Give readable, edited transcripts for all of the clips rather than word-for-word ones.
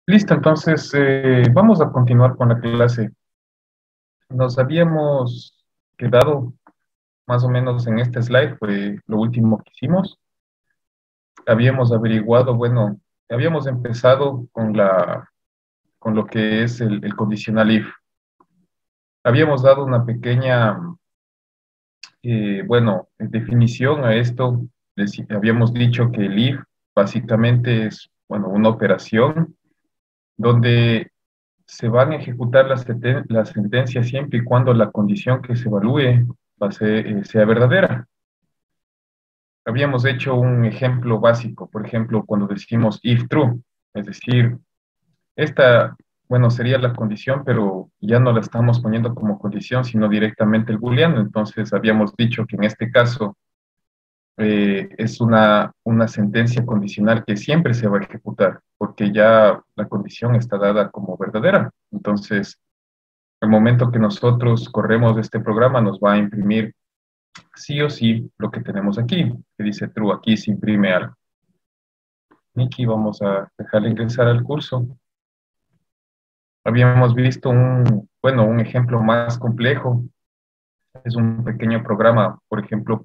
Listo, entonces vamos a continuar con la clase. Nos habíamos quedado más o menos en este slide, fue lo último que hicimos. Habíamos averiguado, bueno, habíamos empezado con lo que es el condicional if. Habíamos dado una pequeña, bueno, definición a esto. Habíamos dicho que el if básicamente es, bueno, una operación donde se van a ejecutar las sentencias siempre y cuando la condición que se evalúe sea verdadera. Habíamos hecho un ejemplo básico, por ejemplo, cuando decimos if true, es decir, esta, bueno, sería la condición, pero ya no la estamos poniendo como condición, sino directamente el booleano. Entonces, habíamos dicho que en este caso es una sentencia condicional que siempre se va a ejecutar, porque ya la condición está dada como verdadera. Entonces, al momento que nosotros corremos este programa, nos va a imprimir sí o sí lo que tenemos aquí, que dice true. Aquí se imprime algo. Nikki, vamos a dejarle ingresar al curso. Habíamos visto bueno, un ejemplo más complejo. Es un pequeño programa, por ejemplo,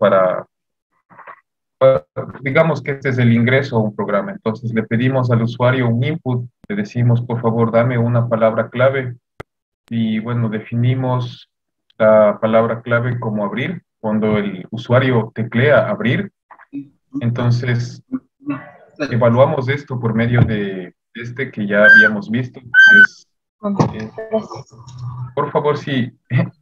digamos que este es el ingreso a un programa. Entonces le pedimos al usuario un input, le decimos, por favor, dame una palabra clave y bueno, definimos la palabra clave como abrir. Cuando el usuario teclea abrir, entonces evaluamos esto por medio de este que ya habíamos visto. Eh, por favor, sí,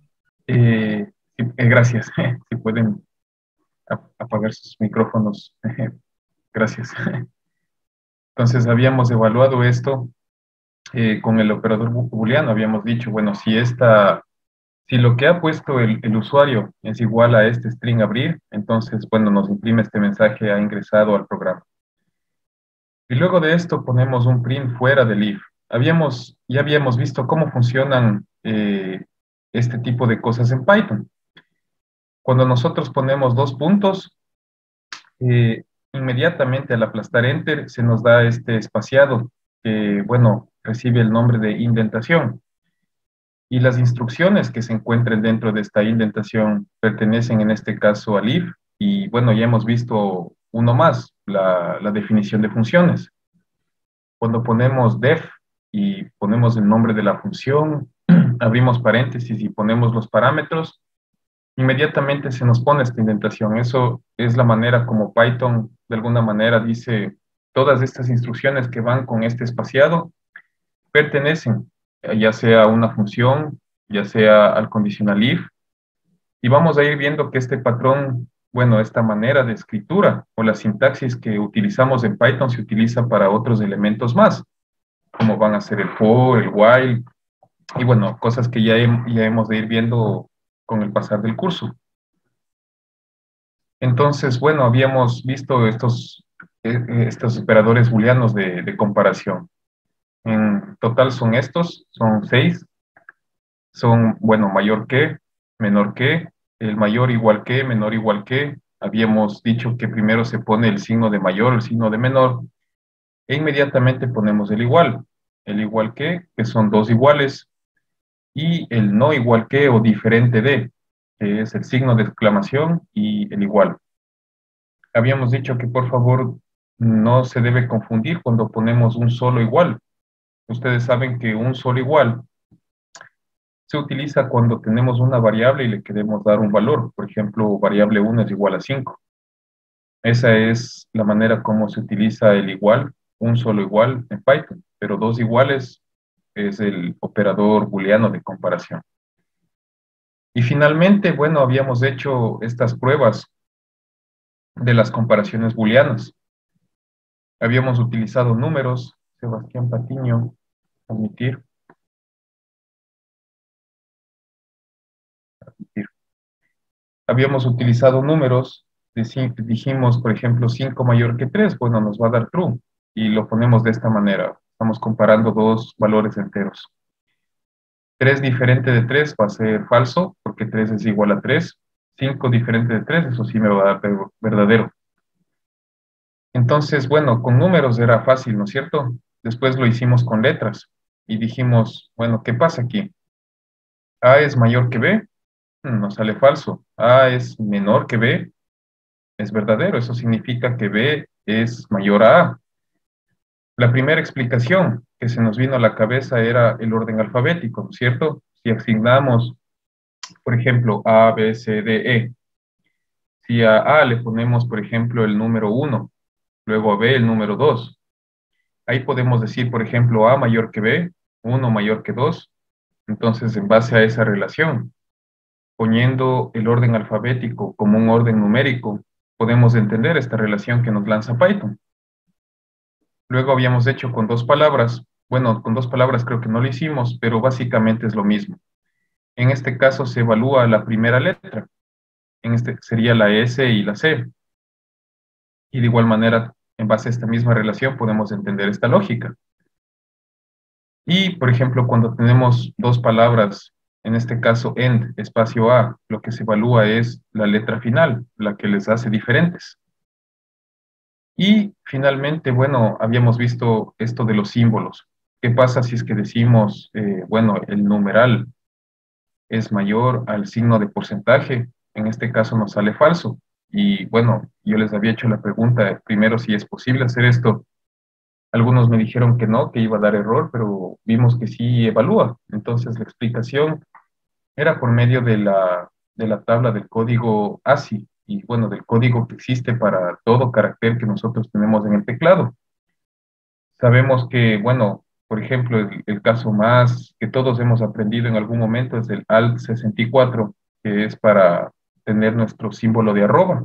gracias. Si pueden apagar sus micrófonos. Gracias. Entonces habíamos evaluado esto con el operador booleano. Habíamos dicho, bueno, si lo que ha puesto el usuario es igual a este string abrir, entonces, bueno, nos imprime este mensaje, ha ingresado al programa. Y luego de esto ponemos un print fuera del if. Ya habíamos visto cómo funcionan este tipo de cosas en Python. Cuando nosotros ponemos dos puntos, inmediatamente al aplastar Enter se nos da este espaciado que, bueno, recibe el nombre de indentación. Y las instrucciones que se encuentren dentro de esta indentación pertenecen en este caso al if. Y bueno, ya hemos visto uno más, la definición de funciones. Cuando ponemos def y ponemos el nombre de la función, abrimos paréntesis y ponemos los parámetros, inmediatamente se nos pone esta indentación. Eso es la manera como Python de alguna manera dice todas estas instrucciones que van con este espaciado pertenecen ya sea a una función, ya sea al conditional if, y vamos a ir viendo que este patrón, bueno, esta manera de escritura o la sintaxis que utilizamos en Python se utiliza para otros elementos más, como van a ser el for, el while, y bueno, cosas que ya hemos de ir viendo con el pasar del curso. Entonces, bueno, habíamos visto estos operadores booleanos de comparación. En total son 6. Son, bueno, mayor que, menor que, el mayor igual que, menor igual que. Habíamos dicho que primero se pone el signo de mayor, el signo de menor, e inmediatamente ponemos el igual que son dos iguales, y el no igual que o diferente de, que es el signo de exclamación y el igual. Habíamos dicho que por favor no se debe confundir cuando ponemos un solo igual. Ustedes saben que un solo igual se utiliza cuando tenemos una variable y le queremos dar un valor. Por ejemplo, variable 1 es igual a 5. Esa es la manera como se utiliza el igual, un solo igual en Python, pero dos iguales es el operador booleano de comparación. Y finalmente, bueno, habíamos hecho estas pruebas de las comparaciones booleanas. Habíamos utilizado números, Sebastián Patiño, admitir. Habíamos utilizado números, dijimos, por ejemplo, 5 mayor que 3, bueno, nos va a dar true, y lo ponemos de esta manera. Estamos comparando dos valores enteros. 3 diferente de 3 va a ser falso, porque 3 es igual a 3. 5 diferente de 3, eso sí me va a dar verdadero. Entonces, bueno, con números era fácil, ¿no es cierto? Después lo hicimos con letras y dijimos, bueno, ¿qué pasa aquí? A es mayor que B, nos sale falso. A es menor que B, es verdadero. Eso significa que B es mayor a A. La primera explicación que se nos vino a la cabeza era el orden alfabético, ¿no es cierto? Si asignamos, por ejemplo, A, B, C, D, E, si a A le ponemos, por ejemplo, el número 1, luego a B el número 2, ahí podemos decir, por ejemplo, A mayor que B, 1 mayor que 2. Entonces, en base a esa relación, poniendo el orden alfabético como un orden numérico, podemos entender esta relación que nos lanza Python. Luego habíamos hecho con dos palabras. Bueno, con dos palabras creo que no lo hicimos, pero básicamente es lo mismo. En este caso se evalúa la primera letra. En este sería la S y la C. Y de igual manera, en base a esta misma relación, podemos entender esta lógica. Y, por ejemplo, cuando tenemos dos palabras, en este caso end, espacio A, lo que se evalúa es la letra final, la que les hace diferentes. Y finalmente, bueno, habíamos visto esto de los símbolos. ¿Qué pasa si es que decimos, bueno, el numeral es mayor al signo de porcentaje? En este caso nos sale falso. Y bueno, yo les había hecho la pregunta primero si es posible hacer esto. Algunos me dijeron que no, que iba a dar error, pero vimos que sí evalúa. Entonces la explicación era por medio de la tabla del código ASCII y bueno, del código que existe para todo carácter que nosotros tenemos en el teclado. Sabemos que, bueno, por ejemplo, el caso más que todos hemos aprendido en algún momento es el ALT 64, que es para tener nuestro símbolo de arroba.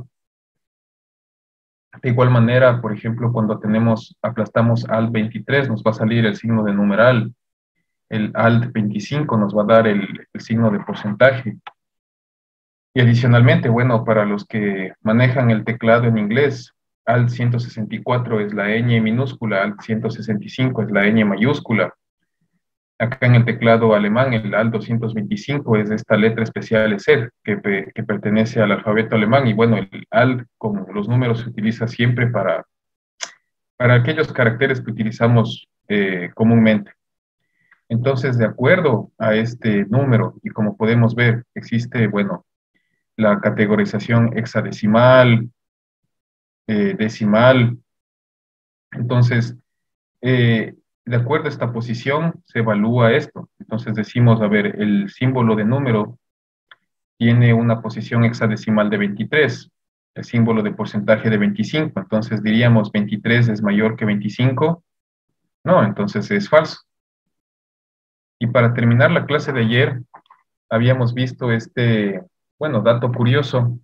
De igual manera, por ejemplo, cuando aplastamos ALT 23, nos va a salir el signo de numeral. El ALT 25 nos va a dar el signo de porcentaje. Y adicionalmente, bueno, para los que manejan el teclado en inglés, ALT 164 es la ñ minúscula, ALT 165 es la ñ mayúscula. Acá en el teclado alemán, el ALT 225 es esta letra especial ESER, que pertenece al alfabeto alemán. Y bueno, el ALT con los números se utiliza siempre para aquellos caracteres que utilizamos comúnmente. Entonces, de acuerdo a este número, y como podemos ver, existe, bueno, la categorización hexadecimal, decimal. Entonces, de acuerdo a esta posición, se evalúa esto. Entonces decimos, a ver, el símbolo de número tiene una posición hexadecimal de 23, el símbolo de porcentaje de 25. Entonces diríamos, 23 es mayor que 25. No, entonces es falso. Y para terminar la clase de ayer, habíamos visto este, bueno, dato curioso,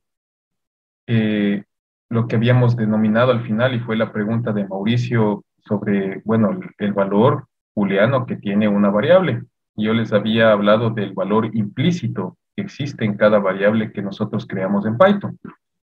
lo que habíamos denominado al final, y fue la pregunta de Mauricio sobre, bueno, el valor booleano que tiene una variable. Yo les había hablado del valor implícito que existe en cada variable que nosotros creamos en Python.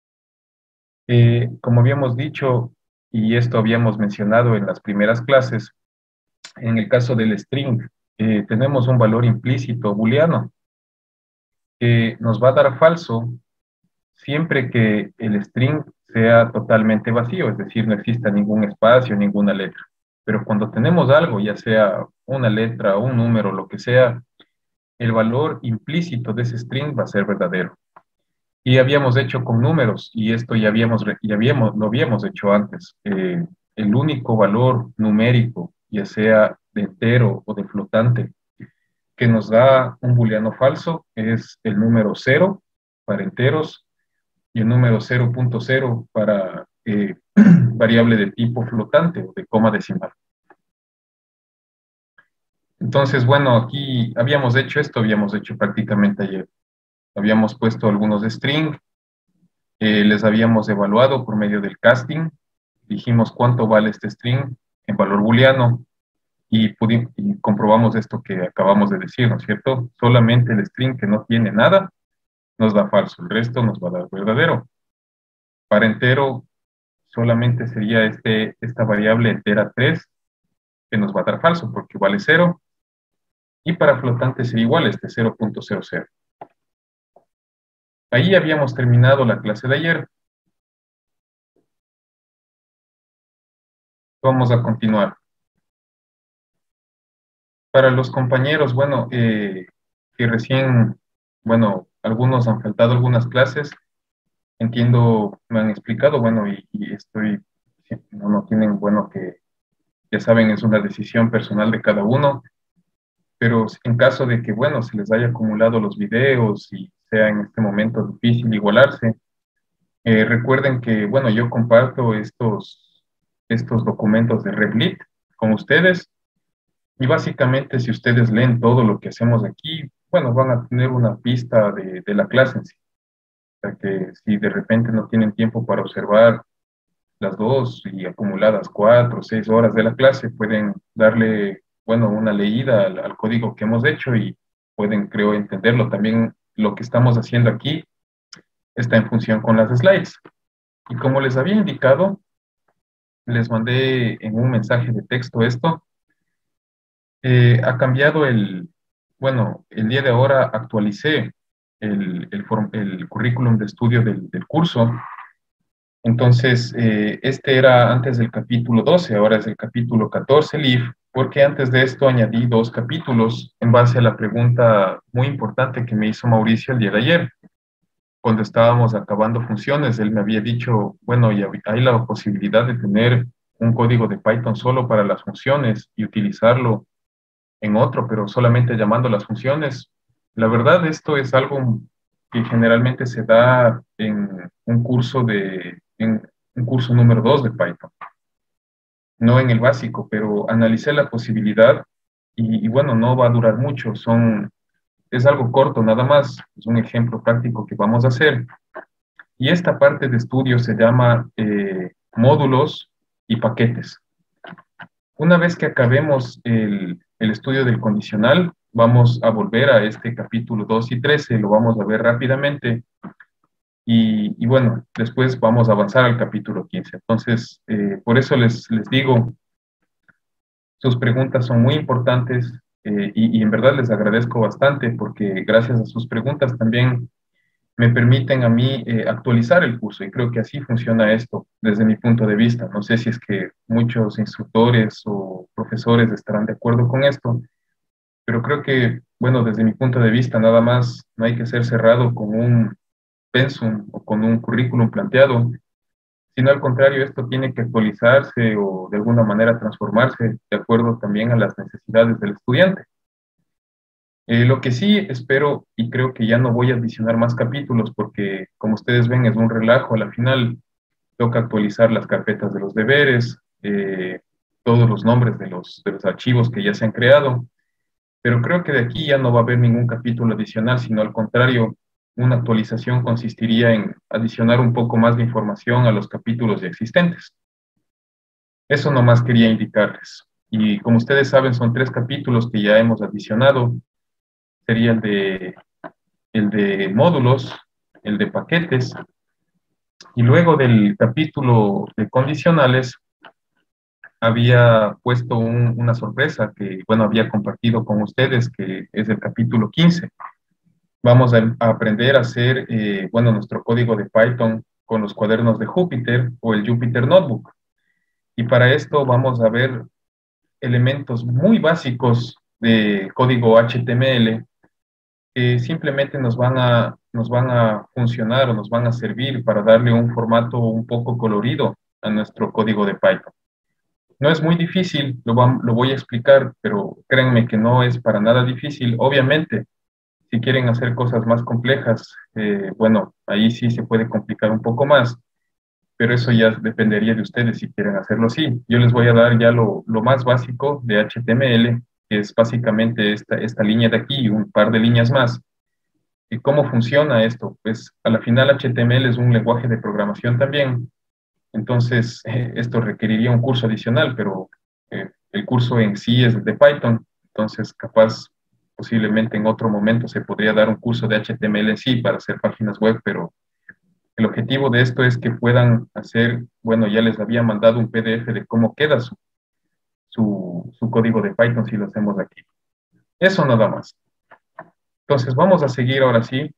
Como habíamos dicho, y esto habíamos mencionado en las primeras clases, en el caso del string, tenemos un valor implícito booleano que nos va a dar falso siempre que el string sea totalmente vacío, es decir, no exista ningún espacio, ninguna letra. Pero cuando tenemos algo, ya sea una letra, un número, lo que sea, el valor implícito de ese string va a ser verdadero. Y habíamos hecho con números, y esto lo habíamos hecho antes. El único valor numérico, ya sea de entero o de flotante, que nos da un booleano falso es el número 0 para enteros y el número 0.0 para variable de tipo flotante o de coma decimal. Entonces, bueno, aquí habíamos hecho esto, habíamos hecho prácticamente ayer. Habíamos puesto algunos string, les habíamos evaluado por medio del casting, dijimos cuánto vale este string en valor booleano y comprobamos esto que acabamos de decir, ¿no es cierto? Solamente el string que no tiene nada nos da falso, el resto nos va a dar verdadero. Para entero solamente sería esta variable entera 3 que nos va a dar falso porque vale 0. Y para flotante sería igual este 0.00. Ahí habíamos terminado la clase de ayer. Vamos a continuar. Para los compañeros, bueno, que recién, bueno, algunos han faltado algunas clases, entiendo, me han explicado, bueno, y estoy, sí, no, no tienen, bueno, que ya saben, es una decisión personal de cada uno, pero en caso de que, bueno, se les haya acumulado los videos y sea en este momento difícil igualarse, recuerden que, bueno, yo comparto estos documentos de Revlit con ustedes y básicamente si ustedes leen todo lo que hacemos aquí, bueno, van a tener una pista de la clase en sí. O sea que si de repente no tienen tiempo para observar las dos y acumuladas 4 o 6 horas de la clase, pueden darle, bueno, una leída al código que hemos hecho y pueden, creo, entenderlo. También lo que estamos haciendo aquí está en función con las slides. Y como les había indicado, les mandé en un mensaje de texto esto. Ha cambiado bueno, el día de ahora actualicé el currículum de estudio del curso. Entonces, este era antes del capítulo 12, ahora es el capítulo 14, LIF, porque antes de esto añadí 2 capítulos en base a la pregunta muy importante que me hizo Mauricio el día de ayer. Cuando estábamos acabando funciones, él me había dicho, bueno, y hay la posibilidad de tener un código de Python solo para las funciones y utilizarlo en otro, pero solamente llamando las funciones. La verdad, esto es algo que generalmente se da en un curso número 2 de Python, no en el básico, pero analicé la posibilidad y bueno, no va a durar mucho, es algo corto nada más, es un ejemplo práctico que vamos a hacer. Y esta parte de estudio se llama módulos y paquetes. Una vez que acabemos el estudio del condicional, vamos a volver a este capítulo 2 y 13, lo vamos a ver rápidamente y bueno, después vamos a avanzar al capítulo 15. Entonces, por eso les digo, sus preguntas son muy importantes y en verdad les agradezco bastante porque gracias a sus preguntas también me permiten a mí actualizar el curso y creo que así funciona esto desde mi punto de vista. No sé si es que muchos instructores o profesores estarán de acuerdo con esto, pero creo que, bueno, desde mi punto de vista nada más no hay que ser cerrado con un pensum o con un currículum planteado, sino al contrario, esto tiene que actualizarse o de alguna manera transformarse de acuerdo también a las necesidades del estudiante. Lo que sí espero y creo que ya no voy a adicionar más capítulos porque, como ustedes ven, es un relajo. A la final toca actualizar las carpetas de los deberes, todos los nombres de los archivos que ya se han creado, pero creo que de aquí ya no va a haber ningún capítulo adicional, sino al contrario, una actualización consistiría en adicionar un poco más de información a los capítulos ya existentes. Eso nomás quería indicarles. Y como ustedes saben, son 3 capítulos que ya hemos adicionado. Sería el de módulos, el de paquetes, y luego del capítulo de condicionales había puesto una sorpresa que, bueno, había compartido con ustedes, que es el capítulo 15. Vamos a aprender a hacer, bueno, nuestro código de Python con los cuadernos de Jupyter o el Jupyter Notebook. Y para esto vamos a ver elementos muy básicos de código HTML que simplemente nos van a funcionar o nos van a servir para darle un formato un poco colorido a nuestro código de Python. No es muy difícil, lo voy a explicar, pero créanme que no es para nada difícil. Obviamente, si quieren hacer cosas más complejas, bueno, ahí sí se puede complicar un poco más, pero eso ya dependería de ustedes si quieren hacerlo así. Yo les voy a dar ya lo más básico de HTML, que es básicamente esta línea de aquí y un par de líneas más. ¿Y cómo funciona esto? Pues a la final HTML es un lenguaje de programación también, entonces esto requeriría un curso adicional, pero el curso en sí es de Python, entonces capaz posiblemente en otro momento se podría dar un curso de HTML en sí para hacer páginas web, pero el objetivo de esto es que puedan hacer, bueno, ya les había mandado un PDF de cómo queda su código de Python si lo hacemos aquí. Eso nada más. Entonces vamos a seguir ahora sí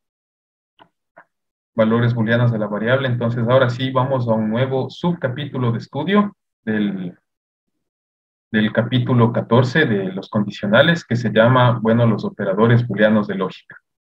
valores booleanos de la variable. Entonces, ahora sí vamos a un nuevo subcapítulo de estudio del, del capítulo 14 de los condicionales, que se llama, bueno, los operadores booleanos de lógica.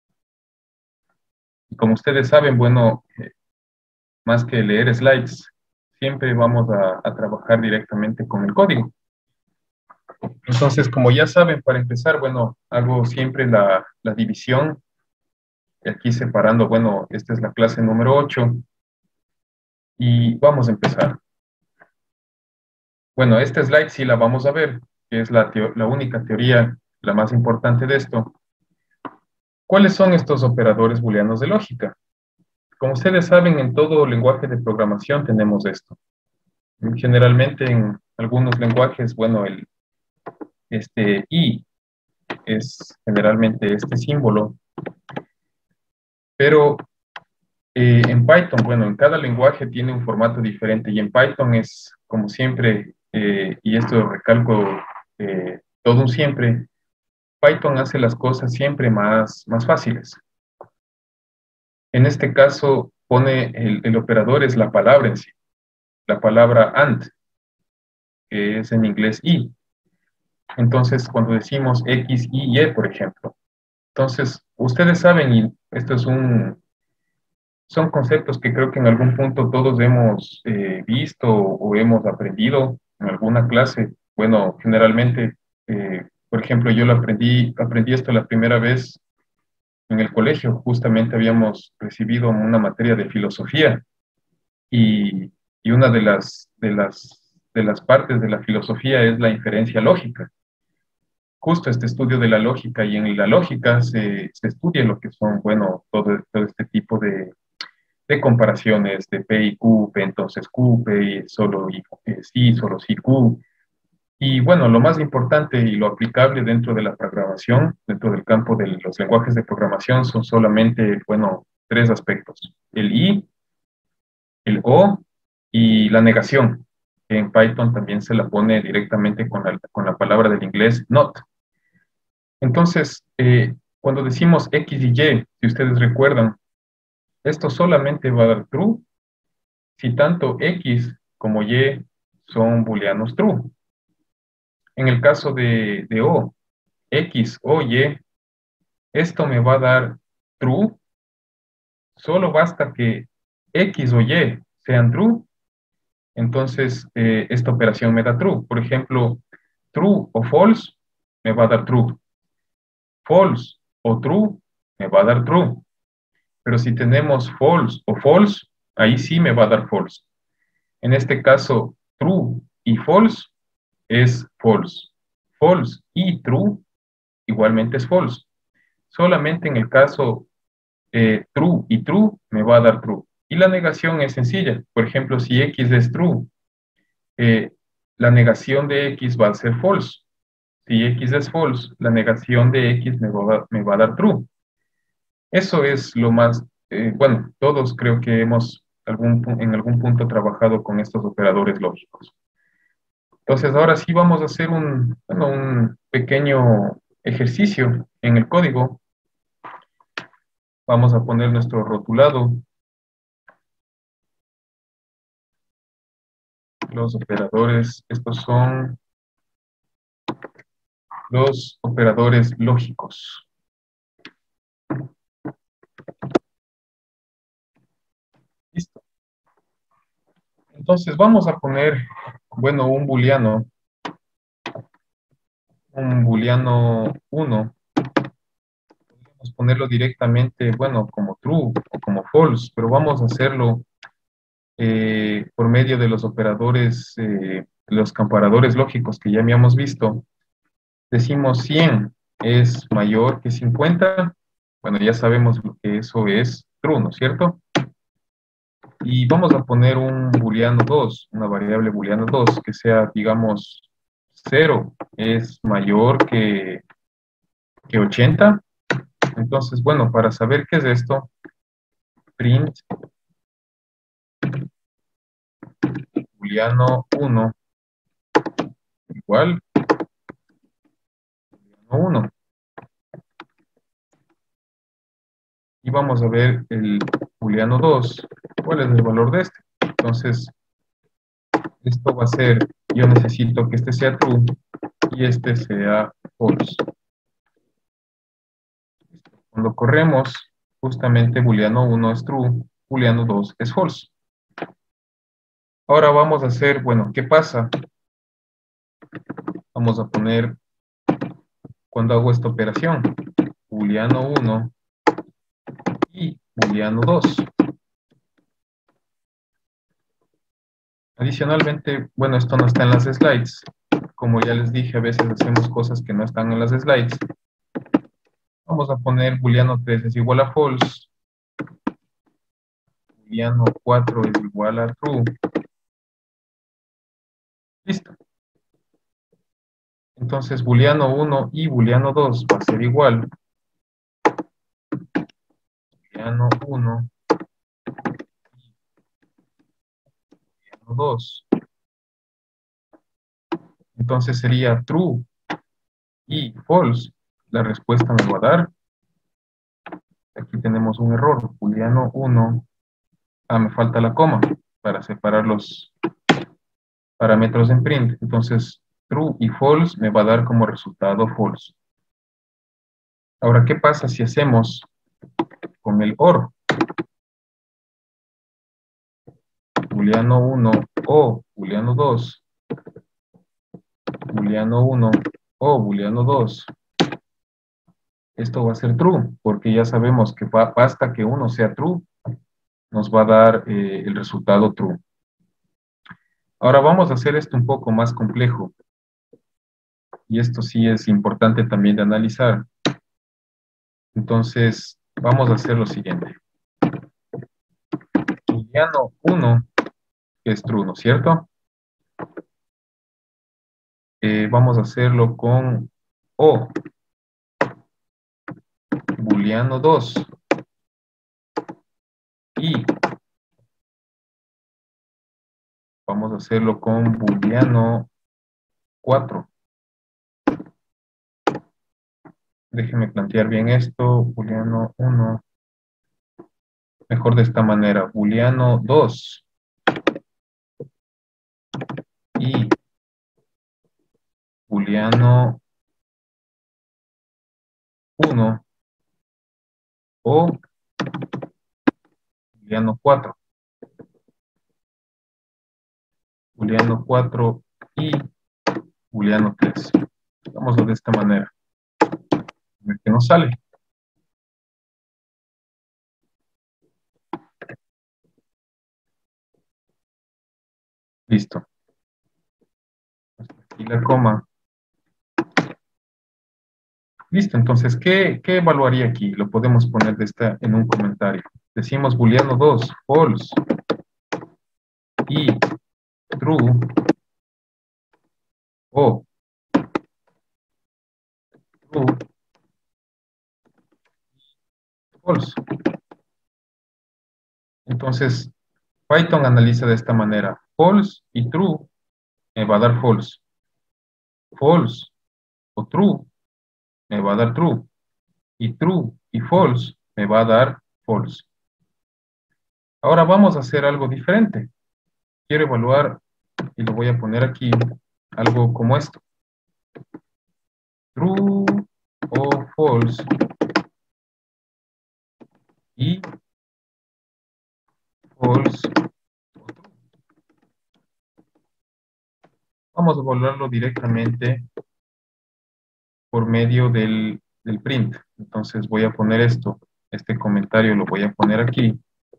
Y como ustedes saben, bueno, más que leer slides, siempre vamos a trabajar directamente con el código. Entonces, como ya saben, para empezar, bueno, hago siempre la división, aquí separando, bueno, esta es la clase número 8, y vamos a empezar. Bueno, este slide sí la vamos a ver, que es la única teoría, la más importante de esto. ¿Cuáles son estos operadores booleanos de lógica? Como ustedes saben, en todo lenguaje de programación tenemos esto. Generalmente en algunos lenguajes, bueno, este i es generalmente este símbolo, pero en Python, bueno, en cada lenguaje tiene un formato diferente y en Python es, como siempre, y esto recalco todo un siempre, Python hace las cosas siempre más fáciles. En este caso, pone el operador es la palabra en sí, la palabra and, que es en inglés y. Entonces, cuando decimos X, Y, Y, por ejemplo. Entonces, ustedes saben, y esto son conceptos que creo que en algún punto todos hemos visto o hemos aprendido en alguna clase. Bueno, generalmente, por ejemplo, yo aprendí esto la primera vez en el colegio. Justamente habíamos recibido una materia de filosofía y una de las partes de la filosofía es la inferencia lógica. Justo este estudio de la lógica, y en la lógica se estudia lo que son, bueno, todo este tipo de comparaciones de P y Q, P entonces Q, P y solo y sí, solo sí Q. Y bueno, lo más importante y lo aplicable dentro de la programación, dentro del campo de los lenguajes de programación, son solamente, bueno, tres aspectos: el I, el O y la negación, que en Python también se la pone directamente con la palabra del inglés not. Entonces, cuando decimos X y Y, si ustedes recuerdan, esto solamente va a dar true si tanto X como Y son booleanos true. En el caso de O, X o Y, esto me va a dar true, solo basta que X o Y sean true, entonces esta operación me da true. Por ejemplo, true o false me va a dar true. False o true me va a dar true. Pero si tenemos false o false, ahí sí me va a dar false. En este caso, true y false es false. False y true igualmente es false. Solamente en el caso true y true me va a dar true. Y la negación es sencilla. Por ejemplo, si X es true, eh, la negación de X va a ser false. Si X es false, la negación de X me va a dar true. Eso es lo más, bueno, todos creo que hemos en algún punto trabajado con estos operadores lógicos. Entonces, ahora sí vamos a hacer bueno, un pequeño ejercicio en el código. Vamos a poner nuestro rotulado. Los operadores, estos son los operadores lógicos. Listo. Entonces, vamos a poner, bueno, un booleano 1. Podemos ponerlo directamente, bueno, como true o como false, pero vamos a hacerlo por medio de los operadores, los comparadores lógicos que ya habíamos visto. Decimos 100 es mayor que 50. Bueno, ya sabemos lo que eso es true, ¿no es cierto? Y vamos a poner un booleano 2, una variable booleano 2, que sea, digamos, 0 es mayor que 80. Entonces, bueno, para saber qué es esto, print booleano 1 igual booleano 1. Y vamos a ver el booleano 2, cuál es el valor de este. Entonces, esto va a ser yo necesito que este sea true y este sea false. Cuando corremos, justamente booleano 1 es true, booleano 2 es false. Ahora vamos a hacer, bueno, ¿qué pasa? Vamos a poner, cuando hago esta operación, booleano 1 y booleano 2. Adicionalmente, bueno, esto no está en las slides. Como ya les dije, a veces hacemos cosas que no están en las slides. Vamos a poner booleano 3 es igual a false, booleano 4 es igual a true. Listo. Entonces, booleano 1 y booleano 2 va a ser igual. Booleano 1 y booleano 2. Entonces sería true y false. La respuesta me va a dar. Aquí tenemos un error. Booleano 1. Me falta la coma para separar los parámetros en print. Entonces, true y false me va a dar como resultado false. Ahora, ¿qué pasa si hacemos con el OR? Booleano 1 o booleano 2. Booleano 1 o booleano 2. Esto va a ser true, porque ya sabemos que basta que uno sea true, nos va a dar el resultado true. Ahora vamos a hacer esto un poco más complejo. Y esto sí es importante también de analizar. Entonces, vamos a hacer lo siguiente. Booleano 1 es true, ¿no es cierto? Vamos a hacerlo con O. Booleano 2. Y vamos a hacerlo con booleano 4. Déjenme plantear bien esto. Booleano 1. Mejor de esta manera. Booleano 2. Y booleano 1 o booleano 4. Booleano 4 y booleano 3. Hagámoslo de esta manera. A ver qué nos sale. Listo. Hasta aquí la coma. Listo, entonces, ¿qué evaluaría aquí? Lo podemos poner en un comentario. Decimos booleano 2, false, y true, o true, false. Entonces, Python analiza de esta manera. False y true me va a dar false. False o true me va a dar true. Y true y false me va a dar false. Ahora vamos a hacer algo diferente. Quiero evaluar, y lo voy a poner aquí, algo como esto. True o false. Y false. Vamos a evaluarlo directamente por medio del print. Entonces voy a poner esto, este comentario lo voy a poner aquí.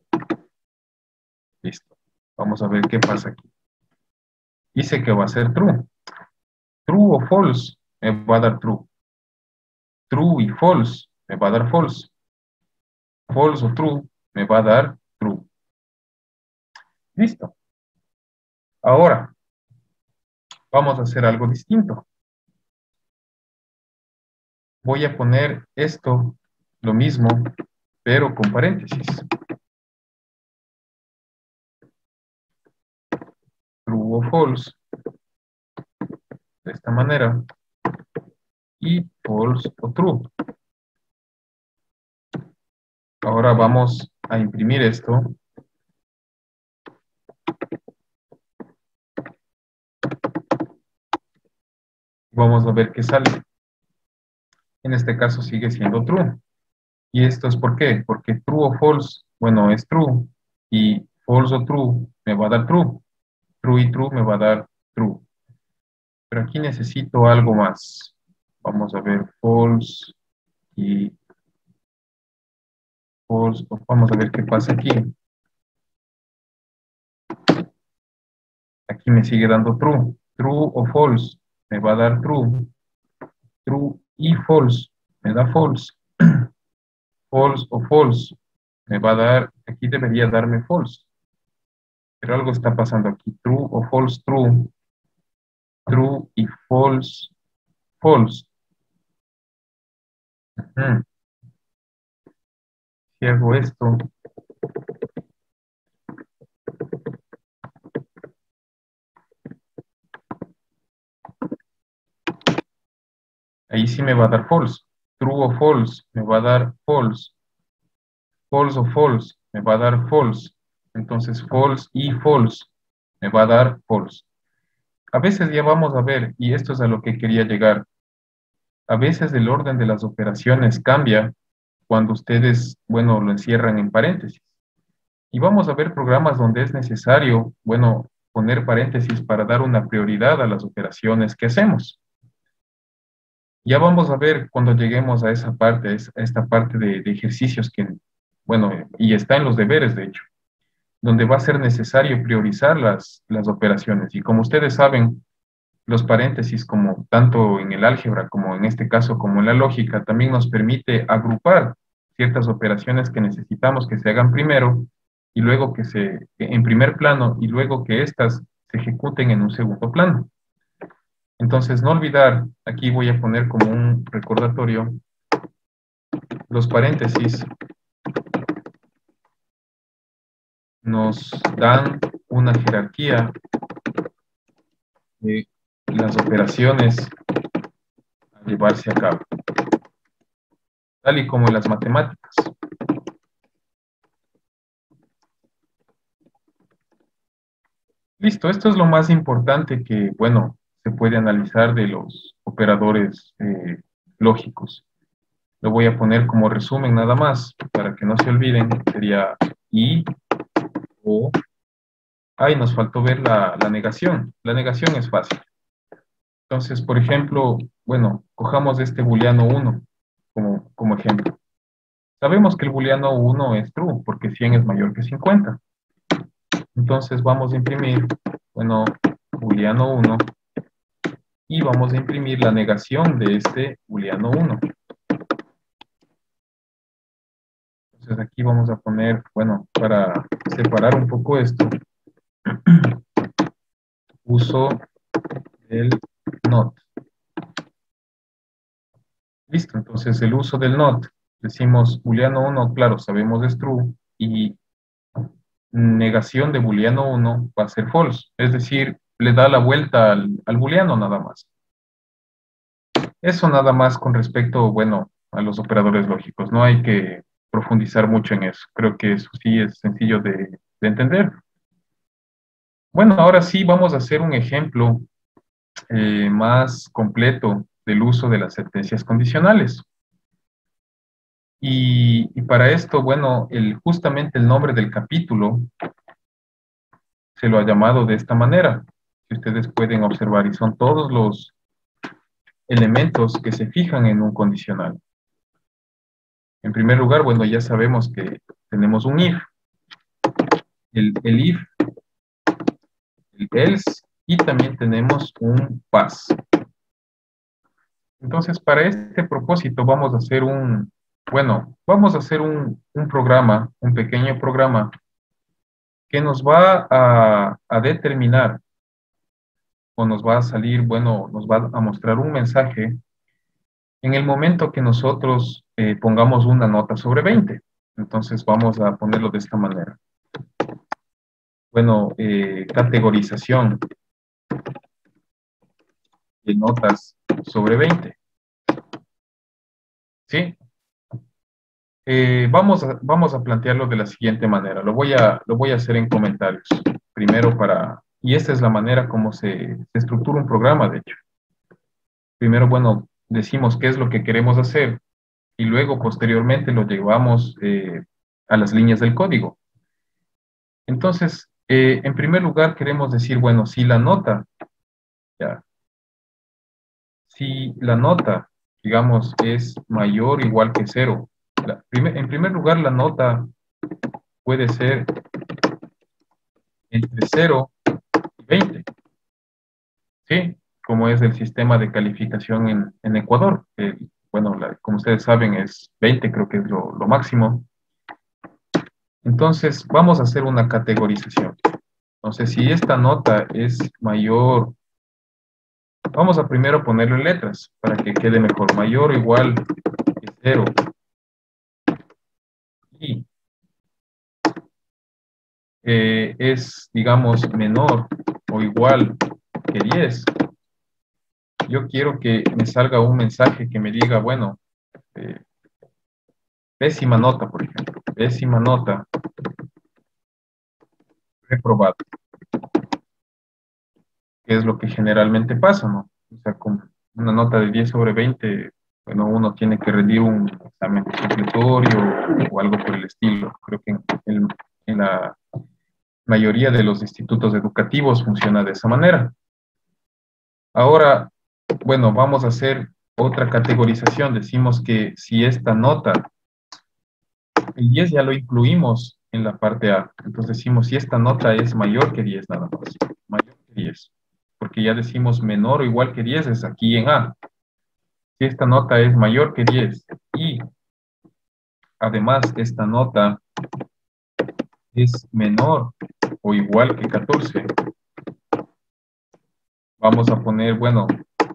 Listo. Vamos a ver qué pasa aquí. Dice que va a ser true. True o false me va a dar true. True y false me va a dar false. False o true me va a dar true. Listo. Ahora vamos a hacer algo distinto. Voy a poner esto, lo mismo, pero con paréntesis. True o false. De esta manera. Y false o true. Ahora vamos a imprimir esto. Vamos a ver qué sale. En este caso sigue siendo true. ¿Y esto es por qué? Porque true o false, bueno, es true. Y false o true me va a dar true. True y true me va a dar true. Pero aquí necesito algo más. Vamos a ver false y false. Vamos a ver qué pasa aquí. Aquí me sigue dando true. True o false me va a dar true. True y false me da false. False o false me va a dar, aquí debería darme false. Pero algo está pasando aquí. True o false true. True y false false. Si hago esto, ahí sí me va a dar false. True o false me va a dar false. False o false me va a dar false. Entonces false y false me va a dar false. A veces ya vamos a ver, y esto es a lo que quería llegar, a veces el orden de las operaciones cambia cuando ustedes, bueno, lo encierran en paréntesis. Y vamos a ver programas donde es necesario, bueno, poner paréntesis para dar una prioridad a las operaciones que hacemos. Ya vamos a ver cuando lleguemos a esa parte, a esta parte de ejercicios que, bueno, y está en los deberes, de hecho, donde va a ser necesario priorizar las operaciones. Y como ustedes saben, los paréntesis, como tanto en el álgebra como en este caso como en la lógica, también nos permite agrupar ciertas operaciones que necesitamos que se hagan primero y luego en primer plano y luego que éstas se ejecuten en un segundo plano. Entonces, no olvidar, aquí voy a poner como un recordatorio, los paréntesis nos dan una jerarquía de las operaciones a llevarse a cabo, tal y como en las matemáticas. Listo, esto es lo más importante que, bueno, se puede analizar de los operadores lógicos. Lo voy a poner como resumen nada más, para que no se olviden, sería I, O. Ahí nos faltó ver la negación. La negación es fácil. Entonces, por ejemplo, bueno, cojamos este booleano 1 como ejemplo. Sabemos que el booleano 1 es true, porque 100 es mayor que 50. Entonces vamos a imprimir, bueno, booleano 1, y vamos a imprimir la negación de este booleano 1. Entonces aquí vamos a poner, bueno, para separar un poco esto, uso del not. Listo, entonces el uso del not, decimos booleano 1, claro, sabemos es true, y negación de booleano 1 va a ser false, es decir, le da la vuelta al booleano nada más. Eso nada más con respecto, bueno, a los operadores lógicos, no hay que profundizar mucho en eso, creo que eso sí es sencillo de entender. Bueno, ahora sí vamos a hacer un ejemplo más completo del uso de las sentencias condicionales. Y para esto, bueno, justamente el nombre del capítulo se lo ha llamado de esta manera, que ustedes pueden observar, y son todos los elementos que se fijan en un condicional. En primer lugar, bueno, ya sabemos que tenemos un if, el if, el else, y también tenemos un pass. Entonces, para este propósito vamos a hacer vamos a hacer un programa, un pequeño programa, que nos va a determinar, o nos va a salir, bueno, nos va a mostrar un mensaje en el momento que nosotros pongamos una nota sobre 20. Entonces vamos a ponerlo de esta manera. Bueno, categorización de notas sobre 20. ¿Sí? Vamos a plantearlo de la siguiente manera. Lo voy a hacer en comentarios. Primero y esta es la manera como se estructura un programa, de hecho. Primero, bueno, decimos qué es lo que queremos hacer y luego posteriormente lo llevamos a las líneas del código. Entonces, en primer lugar queremos decir, bueno, si la nota, ya, si la nota, digamos, es mayor o igual que cero, en primer lugar la nota puede ser entre 0 y 20, ¿sí? Como es el sistema de calificación en Ecuador. Bueno, como ustedes saben, es 20, creo que es lo máximo. Entonces, vamos a hacer una categorización. Entonces, si esta nota es mayor, vamos a primero ponerle letras para que quede mejor. Mayor o igual que 0 y es, digamos, menor o igual que 10. Yo quiero que me salga un mensaje que me diga, bueno, eh, pésima nota, por ejemplo. Pésima nota, reprobado, que es lo que generalmente pasa, ¿no? O sea, con una nota de 10 sobre 20, bueno, uno tiene que rendir un examen supletorio o algo por el estilo. Creo que en la mayoría de los institutos educativos funciona de esa manera. Ahora, bueno, vamos a hacer otra categorización. Decimos que si esta nota, el 10 ya lo incluimos en la parte A. Entonces decimos si esta nota es mayor que 10 nada más. Mayor que 10. Porque ya decimos menor o igual que 10 es aquí en A. Si esta nota es mayor que 10 y además esta nota es menor o igual que 14, vamos a poner, bueno,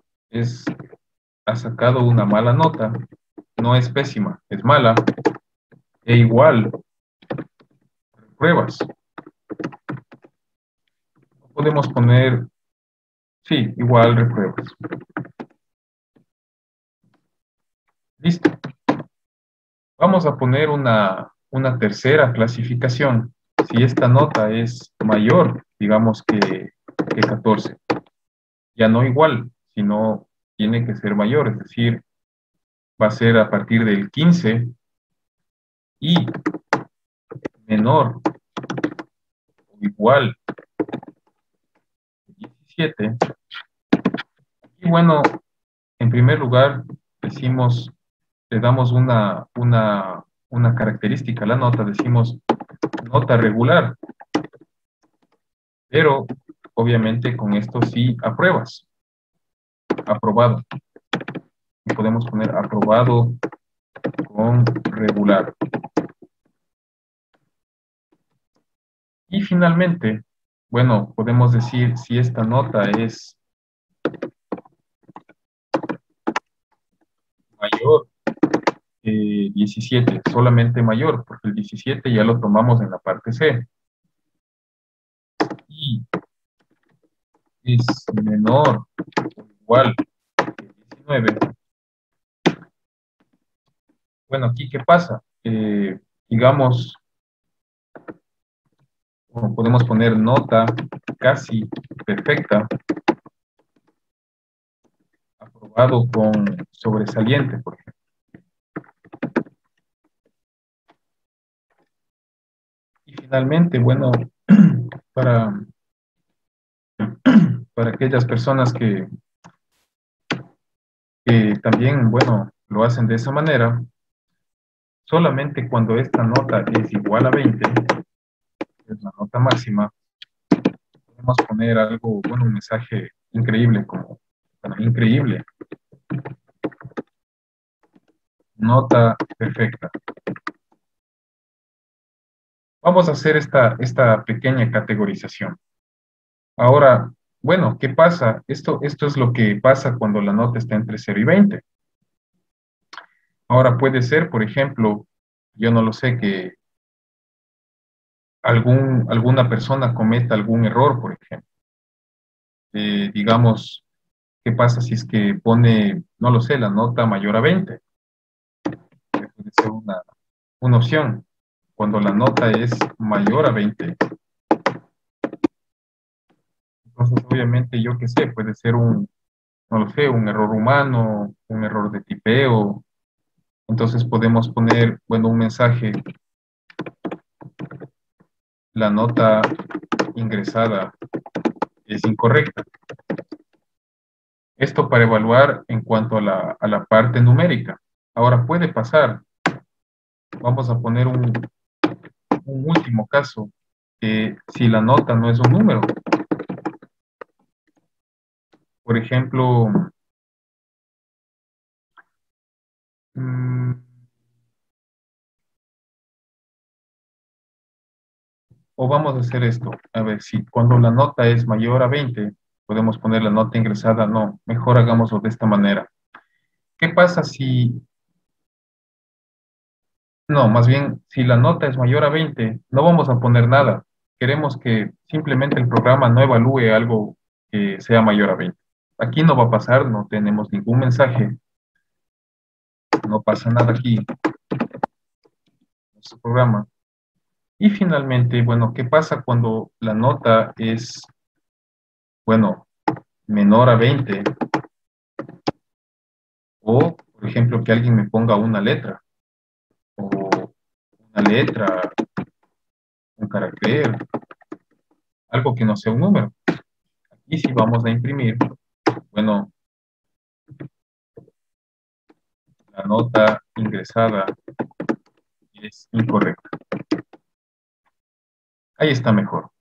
ha sacado una mala nota, no es pésima, es mala, e igual, pruebas. Podemos poner, sí, igual repruebas. Listo. Vamos a poner una tercera clasificación. Si esta nota es mayor, digamos que 14, ya no igual, sino tiene que ser mayor, es decir, va a ser a partir del 15 y menor o igual que 17. Y bueno, en primer lugar, decimos, le damos una característica a la nota, decimos nota regular, pero obviamente con esto sí apruebas, aprobado. Y podemos poner aprobado con regular. Y finalmente, bueno, podemos decir si esta nota es mayor que 17, solamente mayor, porque el 17 ya lo tomamos en la parte C. Y es menor o igual que 19. Bueno, aquí, ¿qué pasa? Digamos, o podemos poner nota casi perfecta, aprobado con sobresaliente, por ejemplo. Y finalmente, bueno, para, para aquellas personas que también, bueno, lo hacen de esa manera, solamente cuando esta nota es igual a 20, es la nota máxima, podemos poner algo, bueno, un mensaje increíble, como, bueno, increíble, nota perfecta. Vamos a hacer esta pequeña categorización. Ahora, bueno, ¿qué pasa? Esto es lo que pasa cuando la nota está entre 0 y 20. Ahora puede ser, por ejemplo, yo no lo sé, que alguna persona cometa algún error, por ejemplo. Digamos, ¿qué pasa si es que pone, no lo sé, la nota mayor a 20? Puede ser una opción. Cuando la nota es mayor a 20, entonces obviamente yo qué sé, puede ser no lo sé, un error humano, un error de tipeo. Entonces podemos poner, bueno, un mensaje, la nota ingresada es incorrecta. Esto para evaluar en cuanto a la parte numérica. Ahora puede pasar, vamos a poner un último caso, que si la nota no es un número, por ejemplo, mm, o vamos a hacer esto, a ver, si cuando la nota es mayor a 20, podemos poner la nota ingresada, no, mejor hagámoslo de esta manera. ¿Qué pasa si, no, más bien, si la nota es mayor a 20, no vamos a poner nada. Queremos que simplemente el programa no evalúe algo que sea mayor a 20. Aquí no va a pasar, no tenemos ningún mensaje, no pasa nada aquí en nuestro programa. Y finalmente, bueno, ¿qué pasa cuando la nota es, bueno, menor a 20? O, por ejemplo, que alguien me ponga una letra, o una letra, un carácter, algo que no sea un número. Y si vamos a imprimir, bueno, la nota ingresada es incorrecta. Ahí está mejor.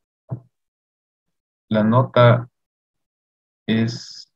La nota es,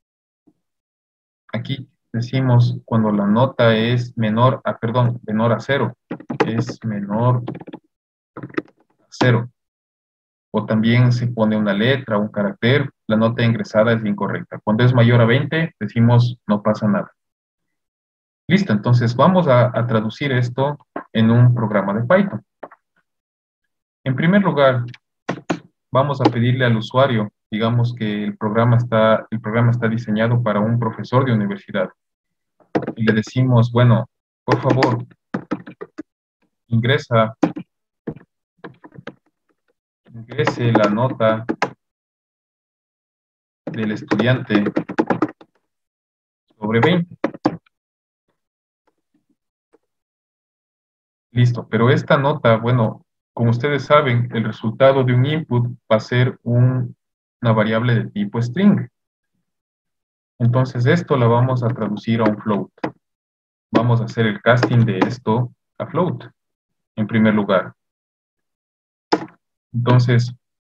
aquí decimos cuando la nota es menor a, perdón, menor a cero, es menor a cero. O también se pone una letra, un carácter, la nota ingresada es incorrecta. Cuando es mayor a 20, decimos no pasa nada. Listo, entonces vamos a traducir esto en un programa de Python. En primer lugar, vamos a pedirle al usuario, digamos que el programa está diseñado para un profesor de universidad. Y le decimos, bueno, por favor, ingrese la nota del estudiante sobre 20. Listo, pero esta nota, bueno, como ustedes saben, el resultado de un input va a ser una variable de tipo string. Entonces esto la vamos a traducir a un float. Vamos a hacer el casting de esto a float, en primer lugar. Entonces,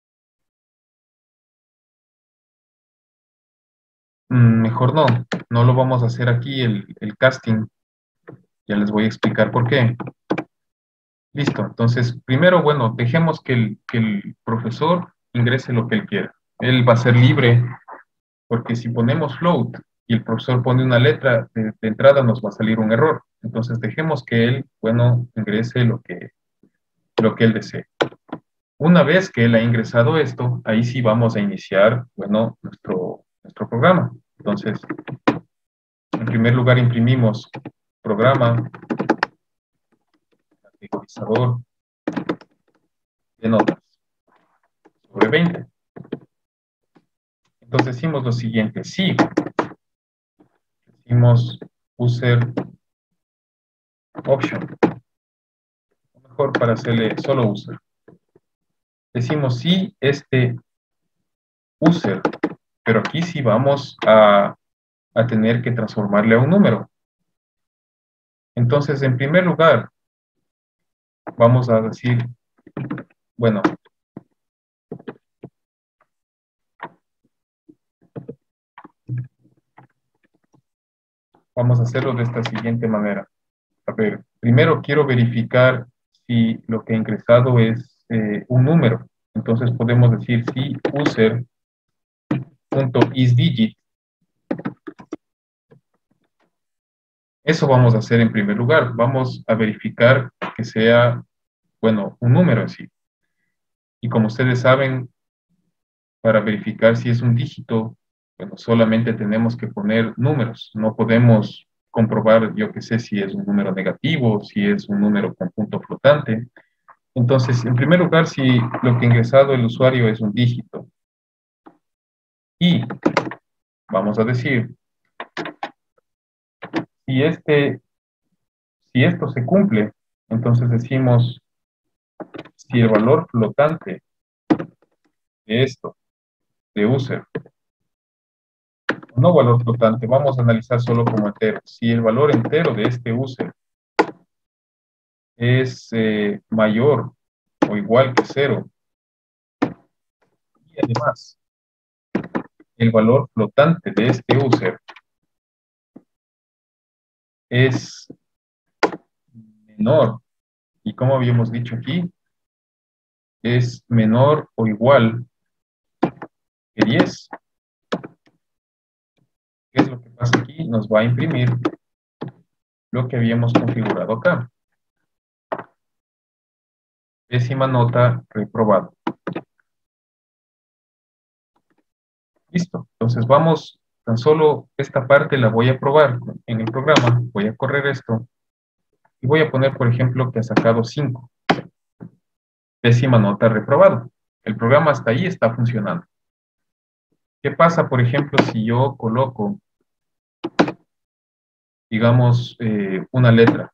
mejor no lo vamos a hacer aquí el casting. Ya les voy a explicar por qué. Listo, entonces, primero, bueno, dejemos que el profesor ingrese lo que él quiera. Él va a ser libre, porque si ponemos float y el profesor pone una letra, de entrada nos va a salir un error. Entonces, dejemos que él, bueno, ingrese lo que él desee. Una vez que él ha ingresado esto, ahí sí vamos a iniciar, bueno, nuestro programa. Entonces, en primer lugar imprimimos programa, categorizador de notas sobre 20. Entonces decimos lo siguiente, si decimos user option, o mejor para hacerle solo user. Decimos si este user, pero aquí sí vamos a tener que transformarle a un número. Entonces, en primer lugar, vamos a decir, bueno, vamos a hacerlo de esta siguiente manera. A ver, primero quiero verificar si lo que he ingresado es un número. Entonces podemos decir si user.isDigit. Eso vamos a hacer en primer lugar. Vamos a verificar que sea, bueno, un número en sí. Y como ustedes saben, para verificar si es un dígito, bueno, solamente tenemos que poner números. No podemos comprobar, yo qué sé, si es un número negativo, si es un número con punto flotante. Entonces, en primer lugar, si lo que ha ingresado el usuario es un dígito y vamos a decir, si, si esto se cumple, entonces decimos, si el valor flotante de esto, de user, no valor flotante, vamos a analizar solo como entero. Si el valor entero de este user es mayor o igual que 0, y además el valor flotante de este user es menor, y como habíamos dicho aquí, es menor o igual que 10. ¿Qué es lo que pasa aquí? Nos va a imprimir lo que habíamos configurado acá. Décima nota, reprobado. Listo. Entonces vamos, tan solo esta parte la voy a probar en el programa. Voy a correr esto y voy a poner, por ejemplo, que ha sacado 5. Décima nota, reprobado. El programa hasta ahí está funcionando. ¿Qué pasa, por ejemplo, si yo coloco, digamos, una letra?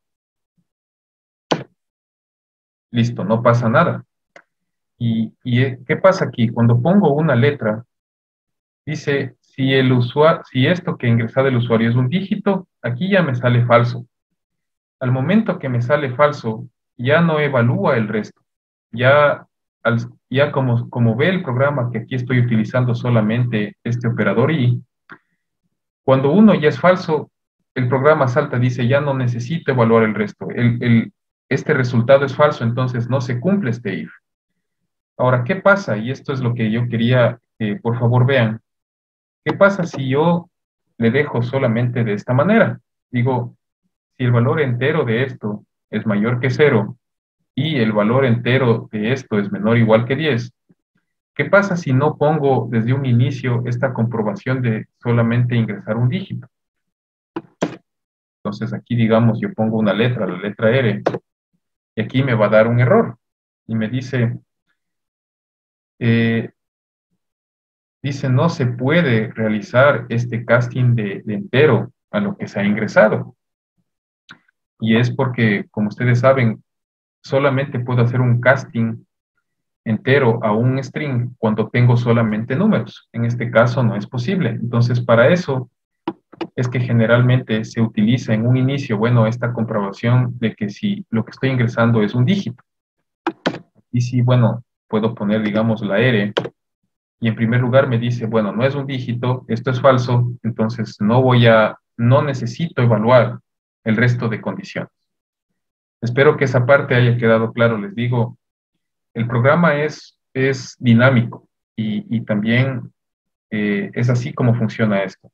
Listo, no pasa nada. ¿Qué pasa aquí? Cuando pongo una letra, dice, si esto que ha ingresado el usuario es un dígito, aquí ya me sale falso. Al momento que me sale falso, ya no evalúa el resto. Ya, ya como ve el programa que aquí estoy utilizando solamente este operador y cuando uno ya es falso, el programa salta, dice, ya no necesito evaluar el resto. Este resultado es falso, entonces no se cumple este if. Ahora, ¿qué pasa? Y esto es lo que yo quería que por favor vean. ¿Qué pasa si yo le dejo solamente de esta manera? Digo, si el valor entero de esto es mayor que 0 y el valor entero de esto es menor o igual que 10, ¿qué pasa si no pongo desde un inicio esta comprobación de solamente ingresar un dígito? Entonces aquí, digamos, yo pongo una letra, la letra R, y aquí me va a dar un error. Y me dice, eh, no se puede realizar este casting de entero a lo que se ha ingresado. Y es porque, como ustedes saben, solamente puedo hacer un casting entero a un string cuando tengo solamente números. En este caso no es posible. Entonces, para eso es que generalmente se utiliza en un inicio, bueno, esta comprobación de que si lo que estoy ingresando es un dígito. Y si, bueno, puedo poner, digamos, la R, y en primer lugar me dice, bueno, no es un dígito, esto es falso, entonces no necesito evaluar el resto de condiciones. Espero que esa parte haya quedado claro. Les digo, el programa es dinámico y también es así como funciona esto.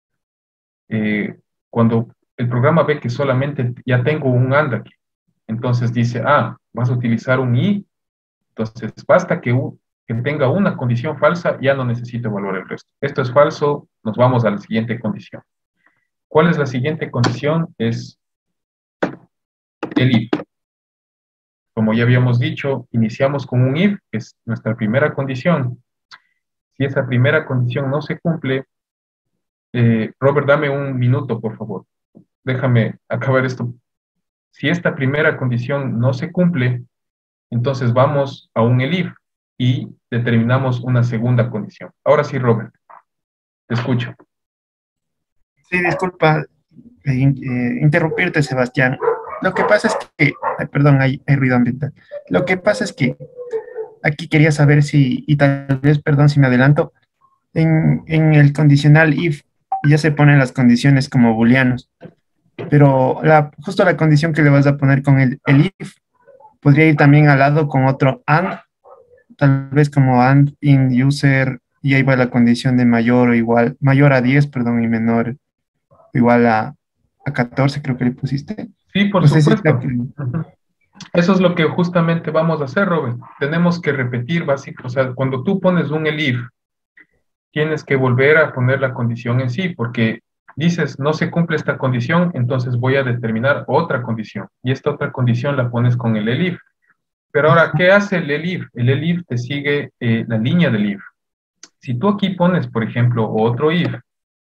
Cuando el programa ve que solamente ya tengo un AND aquí, entonces dice, vas a utilizar un I, entonces basta que tenga una condición falsa, ya no necesito evaluar el resto. Esto es falso, nos vamos a la siguiente condición. ¿Cuál es la siguiente condición? Es el if. Como ya habíamos dicho, iniciamos con un if, que es nuestra primera condición. Si esa primera condición no se cumple, Robert, dame un minuto, por favor. Déjame acabar esto. Si esta primera condición no se cumple, entonces vamos a un elif y determinamos una segunda condición. Ahora sí, Robert, te escucho. Sí, disculpa interrumpirte, Sebastián. Lo que pasa es que, ay, perdón, hay ruido ambiental. Lo que pasa es que aquí quería saber si, y tal vez, perdón si me adelanto, en el condicional if ya se ponen las condiciones como booleanos, pero justo la condición que le vas a poner con el if podría ir también al lado con otro and, tal vez como and in user, y ahí va la condición de mayor o igual, mayor a 10, perdón, y menor o igual a 14, creo que le pusiste. Sí, por No sé si está supuesto. claro. Eso es lo que justamente vamos a hacer, Robert. Tenemos que repetir básicamente, o sea, cuando tú pones un elif, tienes que volver a poner la condición en sí, porque dices, no se cumple esta condición, entonces voy a determinar otra condición, y esta otra condición la pones con el elif. Pero ahora, ¿qué hace el elif? El elif te sigue la línea del if. Si tú aquí pones, por ejemplo, otro if,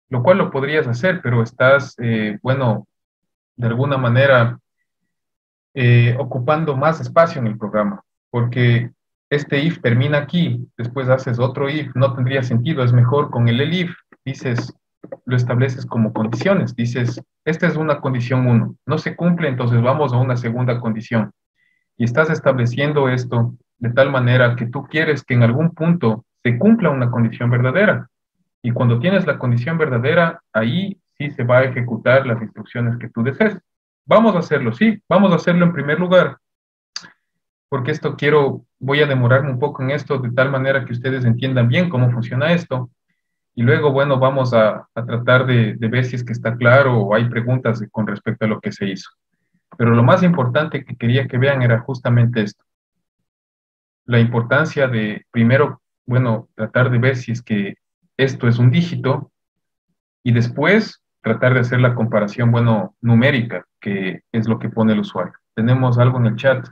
lo cual lo podrías hacer, pero estás, bueno, de alguna manera ocupando más espacio en el programa, porque este if termina aquí, después haces otro if, no tendría sentido, es mejor con el elif, dices, lo estableces como condiciones, dices, esta es una condición uno, no se cumple, entonces vamos a una segunda condición, y estás estableciendo esto de tal manera que tú quieres que en algún punto se cumpla una condición verdadera, y cuando tienes la condición verdadera, ahí sí se va a ejecutar las instrucciones que tú desees. Vamos a hacerlo, sí, vamos a hacerlo en primer lugar, porque esto voy a demorarme un poco en esto de tal manera que ustedes entiendan bien cómo funciona esto. Y luego, bueno, vamos a tratar de ver si es que está claro o hay preguntas con respecto a lo que se hizo. Pero lo más importante que quería que vean era justamente esto. La importancia de, primero, bueno, tratar de ver si es que esto es un dígito y después tratar de hacer la comparación, bueno, numérica, que es lo que pone el usuario. Tenemos algo en el chat.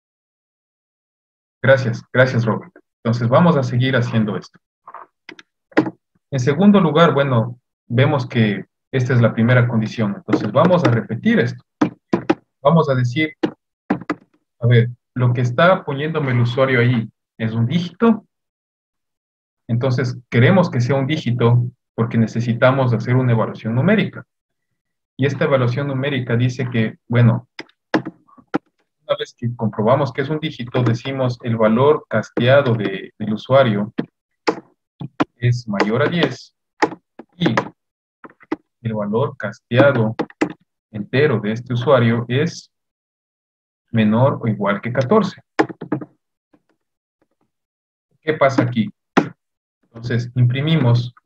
Gracias, Robert. Entonces, vamos a seguir haciendo esto. En segundo lugar, bueno, vemos que esta es la primera condición. Entonces, vamos a repetir esto. Vamos a decir, a ver, lo que está poniéndome el usuario ahí es un dígito. Entonces, queremos que sea un dígito porque necesitamos hacer una evaluación numérica. Y esta evaluación numérica dice que, bueno, una vez que comprobamos que es un dígito, decimos el valor casteado del usuario es mayor a 10 y el valor casteado entero de este usuario es menor o igual que 14. ¿Qué pasa aquí? Entonces, imprimimos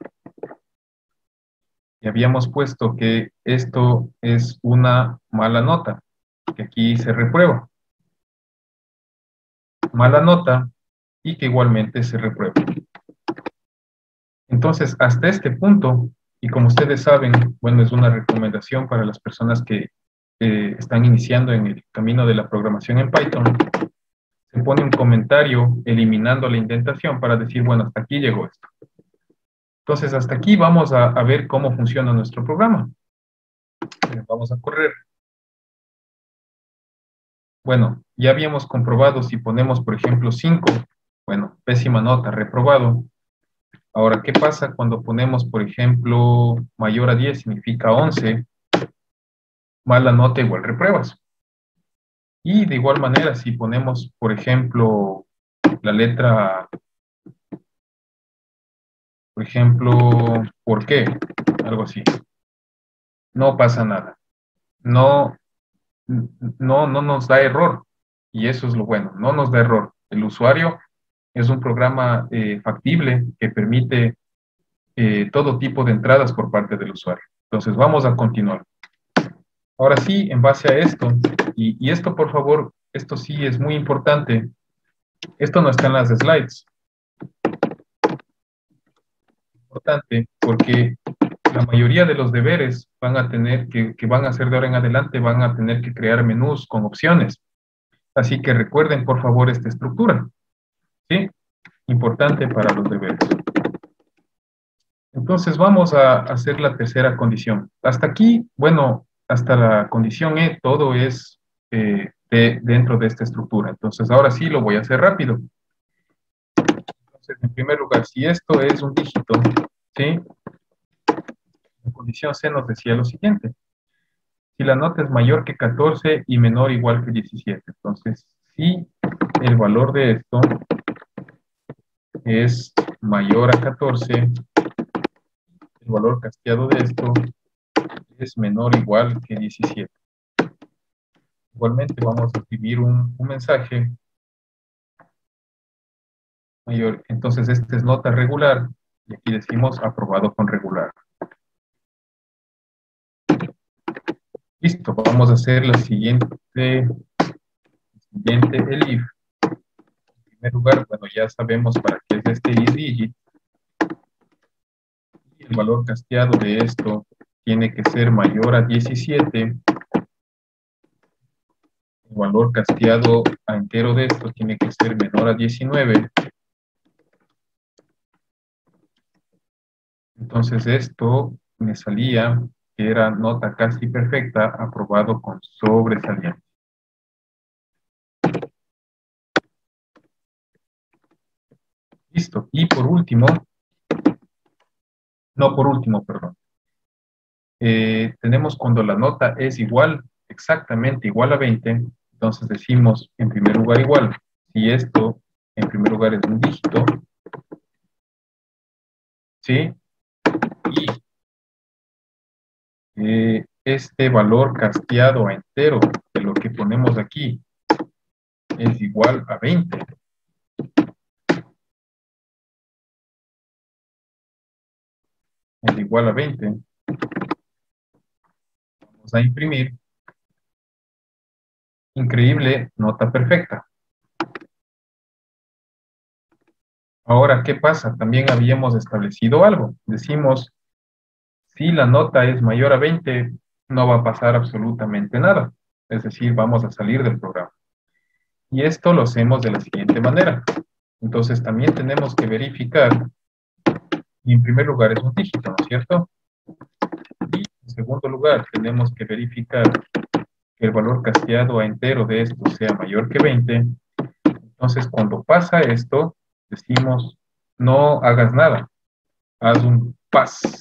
y habíamos puesto que esto es una mala nota, que aquí se reprueba. Mala nota y que igualmente se reprueba. Entonces, hasta este punto, y como ustedes saben, bueno, es una recomendación para las personas que están iniciando en el camino de la programación en Python, se pone un comentario eliminando la indentación para decir, bueno, hasta aquí llegó esto. Entonces, hasta aquí vamos a ver cómo funciona nuestro programa. Vamos a correr. Bueno, ya habíamos comprobado si ponemos, por ejemplo, 5, bueno, pésima nota, reprobado. Ahora, ¿qué pasa cuando ponemos, por ejemplo, mayor a 10 significa 11, mala nota igual repruebas? Y de igual manera, si ponemos, por ejemplo, la letra, por ejemplo, ¿por qué? Algo así. No pasa nada. No, no nos da error. Y eso es lo bueno, no nos da error. El usuario es un programa factible que permite todo tipo de entradas por parte del usuario. Entonces, vamos a continuar. Ahora sí, en base a esto, y esto por favor, esto sí es muy importante, esto no está en las slides. Importante porque la mayoría de los deberes van a tener que van a hacer de ahora en adelante, van a tener que crear menús con opciones. Así que recuerden por favor esta estructura, ¿sí? Importante para los deberes. Entonces vamos a hacer la tercera condición. Hasta aquí, bueno, hasta la condición E, todo es dentro de esta estructura. Entonces ahora sí lo voy a hacer rápido. Entonces, en primer lugar, si esto es un dígito, ¿sí? La condición C nos decía lo siguiente. Si la nota es mayor que 14 y menor o igual que 17. Entonces, si el valor de esto es mayor a 14, el valor casteado de esto es menor o igual que 17. Igualmente vamos a escribir un mensaje mayor. Entonces, esta es nota regular y aquí decimos aprobado con regular. Listo, vamos a hacer la siguiente el if. En primer lugar, bueno, ya sabemos para qué es este isDigit. El valor casteado de esto tiene que ser mayor a 17. El valor casteado a entero de esto tiene que ser menor a 19. Entonces esto me salía que era nota casi perfecta, aprobado con sobresaliente. Listo. Y por último, no por último, perdón. Tenemos cuando la nota es igual, exactamente igual a 20, entonces decimos en primer lugar igual. Si esto en primer lugar es un dígito, ¿sí? Y este valor casteado a entero de lo que ponemos aquí es igual a 20. Es igual a 20. Vamos a imprimir. Increíble, nota perfecta. Ahora, ¿qué pasa? También habíamos establecido algo. Decimos, si la nota es mayor a 20, no va a pasar absolutamente nada. Es decir, vamos a salir del programa. Y esto lo hacemos de la siguiente manera. Entonces, también tenemos que verificar, y en primer lugar es un dígito, ¿no es cierto? Y en segundo lugar, tenemos que verificar que el valor casteado a entero de esto sea mayor que 20. Entonces, cuando pasa esto, decimos, no hagas nada, haz un pass.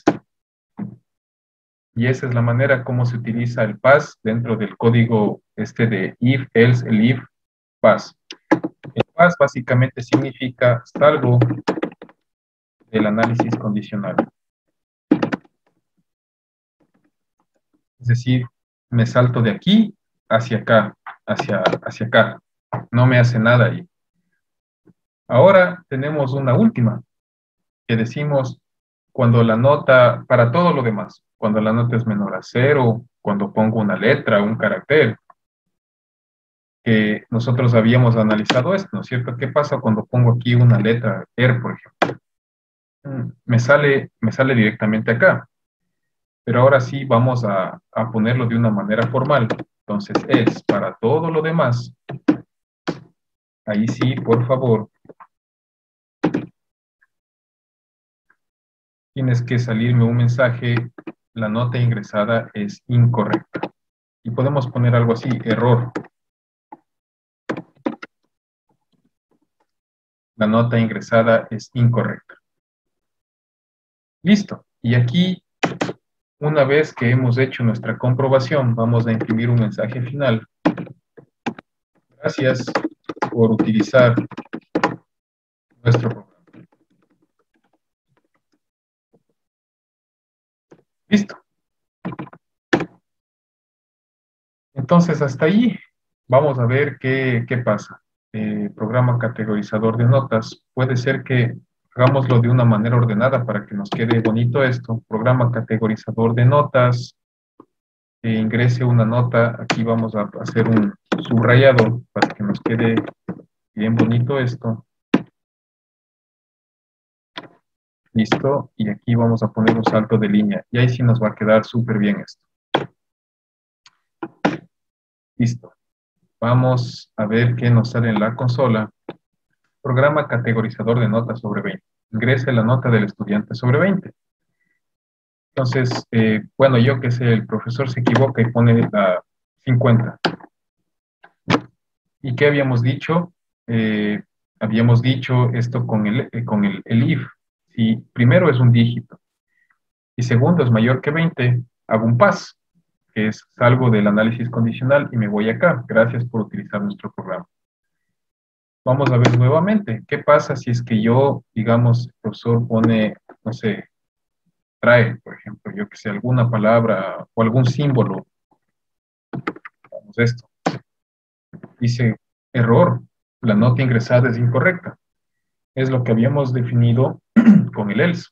Y esa es la manera como se utiliza el pass dentro del código de if, else, el if, pass. El pass básicamente significa salgo del análisis condicional. Es decir, me salto de aquí hacia acá, hacia acá. No me hace nada ahí. Ahora tenemos una última, que decimos cuando la nota, para todo lo demás, cuando la nota es menor a 0, cuando pongo una letra, un carácter, que nosotros habíamos analizado esto, ¿no es cierto? ¿Qué pasa cuando pongo aquí una letra R, por ejemplo? Me sale directamente acá. Pero ahora sí vamos a ponerlo de una manera formal. Entonces es para todo lo demás. Ahí sí, por favor, tienes que salirme un mensaje, la nota ingresada es incorrecta. Y podemos poner algo así, error. La nota ingresada es incorrecta. Listo. Y aquí, una vez que hemos hecho nuestra comprobación, vamos a imprimir un mensaje final. Gracias por utilizar nuestro programa. Listo. Entonces, hasta ahí vamos a ver qué pasa. Programa categorizador de notas. Puede ser que hagámoslo de una manera ordenada para que nos quede bonito esto. Programa categorizador de notas. Ingrese una nota. Aquí vamos a hacer un subrayado para que nos quede bien bonito esto. Listo. Y aquí vamos a poner un salto de línea. Y ahí sí nos va a quedar súper bien esto. Listo. Vamos a ver qué nos sale en la consola. Programa categorizador de notas sobre 20. Ingrese la nota del estudiante sobre 20. Entonces, bueno, yo que sé, el profesor se equivoca y pone la 50. ¿Y qué habíamos dicho? Habíamos dicho esto con el if. Si primero es un dígito y segundo es mayor que 20, hago un pass, que es salgo del análisis condicional y me voy acá. Gracias por utilizar nuestro programa. Vamos a ver nuevamente, ¿qué pasa si es que yo, digamos, el profesor pone, no sé, trae, por ejemplo, yo que sé, alguna palabra o algún símbolo? Vamos a esto. Dice, error, la nota ingresada es incorrecta. Es lo que habíamos definido con el else.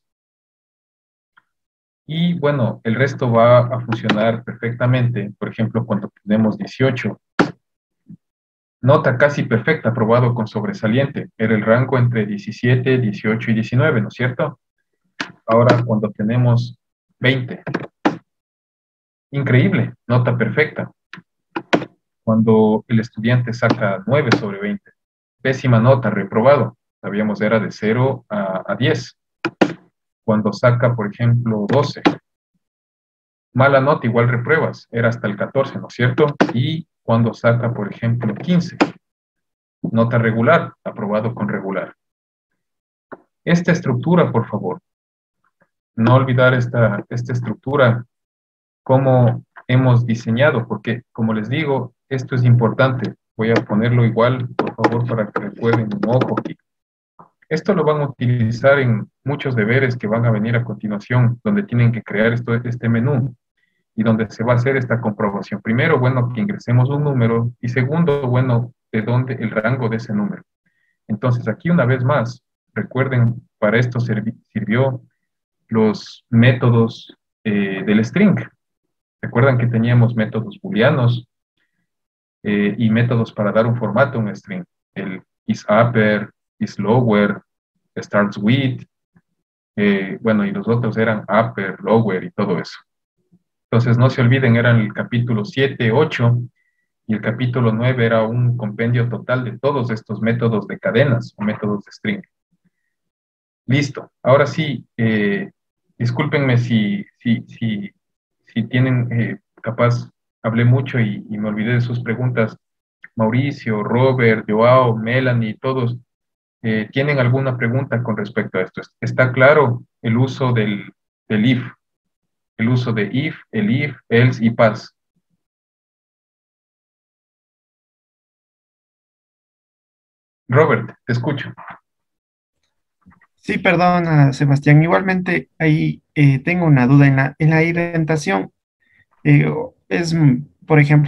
Y bueno, el resto va a funcionar perfectamente. Por ejemplo, cuando tenemos 18, nota casi perfecta, aprobado con sobresaliente. Era el rango entre 17, 18 y 19, ¿no es cierto? Ahora, cuando tenemos 20, increíble, nota perfecta. Cuando el estudiante saca 9 sobre 20, pésima nota, reprobado. Sabíamos era de 0 a 10. Cuando saca, por ejemplo, 12, Mala nota, igual repruebas, era hasta el 14, ¿no es cierto? Y cuando saca, por ejemplo, 15, nota regular, aprobado con regular. Esta estructura, por favor, no olvidar esta estructura, cómo hemos diseñado, porque, como les digo, esto es importante. Voy a ponerlo igual, por favor, para que recuerden un ojo aquí. Esto lo van a utilizar en muchos deberes que van a venir a continuación, donde tienen que crear este menú y donde se va a hacer esta comprobación. Primero, bueno, que ingresemos un número y segundo, bueno, de dónde el rango de ese número. Entonces, aquí una vez más, recuerden, para esto sirvió los métodos del string. Recuerdan que teníamos métodos booleanos y métodos para dar un formato a un string. El isUpper, isLower, starts with, bueno, y los otros eran upper, lower y todo eso. Entonces, no se olviden, eran el capítulo 7, 8, y el capítulo 9 era un compendio total de todos estos métodos de cadenas o métodos de string. Listo. Ahora sí, discúlpenme si tienen, capaz, hablé mucho y me olvidé de sus preguntas. Mauricio, Robert, Joao, Melanie, todos, ¿tienen alguna pregunta con respecto a esto? ¿Está claro el uso del if? El uso de if, el if, else y pass. Robert, te escucho. Sí, perdona, Sebastián. Igualmente, ahí tengo una duda en la indentación. eh, por ejemplo,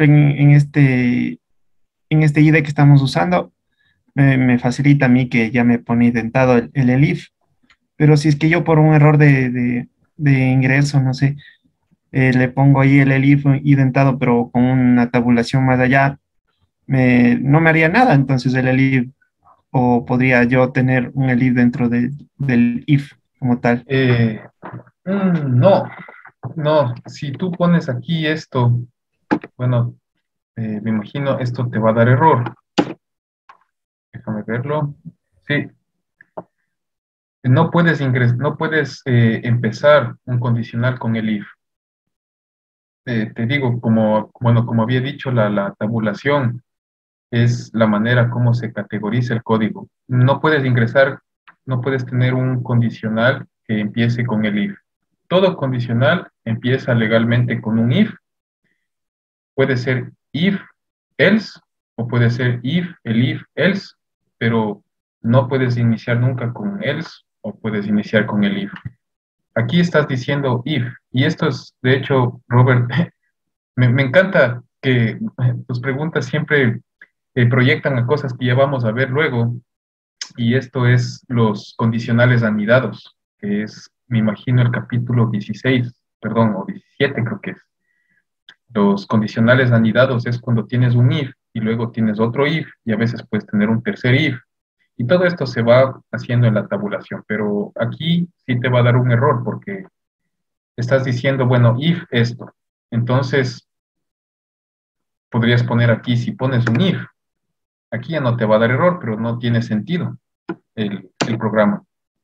en este IDE que estamos usando, me facilita a mí que ya me pone indentado el ELIF, pero si es que yo por un error de ingreso, no sé, le pongo ahí el ELIF indentado, pero con una tabulación más allá, no me haría nada, entonces el ELIF, o podría yo tener un ELIF dentro del IF como tal. No, no, si tú pones aquí esto, bueno, me imagino esto te va a dar error. Déjame verlo. Sí, no puedes empezar un condicional con el if. Te digo, bueno, como había dicho, la tabulación es la manera como se categoriza el código. No puedes ingresar, no puedes tener un condicional que empiece con el if. Todo condicional empieza legalmente con un if. Puede ser if, else, o puede ser if, el if, else, pero no puedes iniciar nunca con else o puedes iniciar con el if. Aquí estás diciendo if, y esto es, de hecho, Robert, me encanta que tus preguntas siempre proyectan a cosas que ya vamos a ver luego, y esto es los condicionales anidados, que es, me imagino, el capítulo 16, perdón, o 17 creo que es. Los condicionales anidados es cuando tienes un if y luego tienes otro if y a veces puedes tener un tercer if. Y todo esto se va haciendo en la tabulación, pero aquí sí te va a dar un error porque estás diciendo, bueno, if esto. Entonces, podrías poner aquí, si pones un if, aquí ya no te va a dar error, pero no tiene sentido el programa.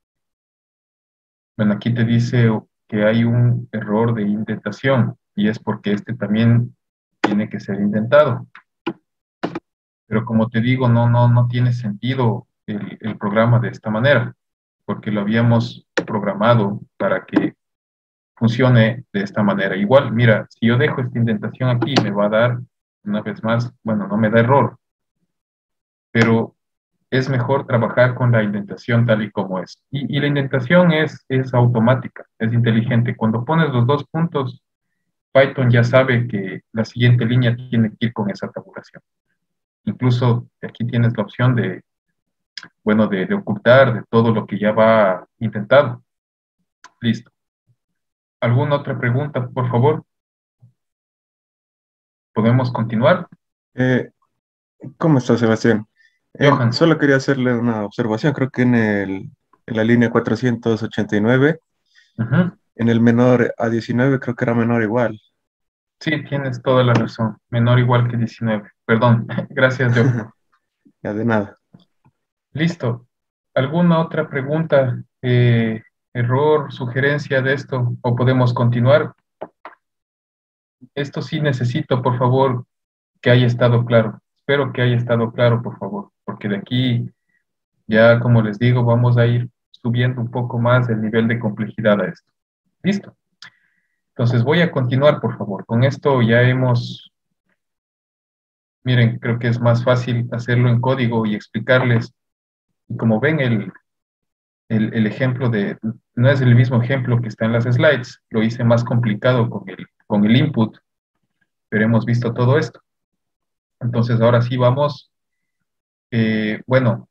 Bueno, aquí te dice que hay un error de indentación y es porque este también tiene que ser indentado. Pero como te digo, no tiene sentido el programa de esta manera, porque lo habíamos programado para que funcione de esta manera. Igual, mira, si yo dejo esta indentación aquí, me va a dar, una vez más, bueno, no me da error, pero es mejor trabajar con la indentación tal y como es. Y la indentación es automática, es inteligente. Cuando pones los dos puntos, Python ya sabe que la siguiente línea tiene que ir con esa tabulación. Incluso aquí tienes la opción de, bueno, de ocultar de todo lo que ya va intentado. Listo. ¿Alguna otra pregunta, por favor? ¿Podemos continuar? Eh, ¿Cómo está, Sebastián? Johan. Solo quería hacerle una observación. Creo que en la línea 489, Ujú. en el menor a 19, creo que era menor igual. Sí, tienes toda la razón. Menor igual que 19. Perdón. Gracias, Johan. Ya de nada. Listo. ¿Alguna otra pregunta, error, sugerencia de esto? ¿O podemos continuar? esto sí necesito, por favor, que haya estado claro. Espero que haya estado claro, por favor, porque de aquí ya, como les digo, vamos a ir subiendo un poco más el nivel de complejidad a esto. ¿Listo? Entonces voy a continuar, por favor. Con esto ya hemos, miren, creo que es más fácil hacerlo en código y explicarles. Y como ven, el ejemplo no es el mismo ejemplo que está en las slides, lo hice más complicado con el input, pero hemos visto todo esto. Entonces ahora sí vamos, bueno,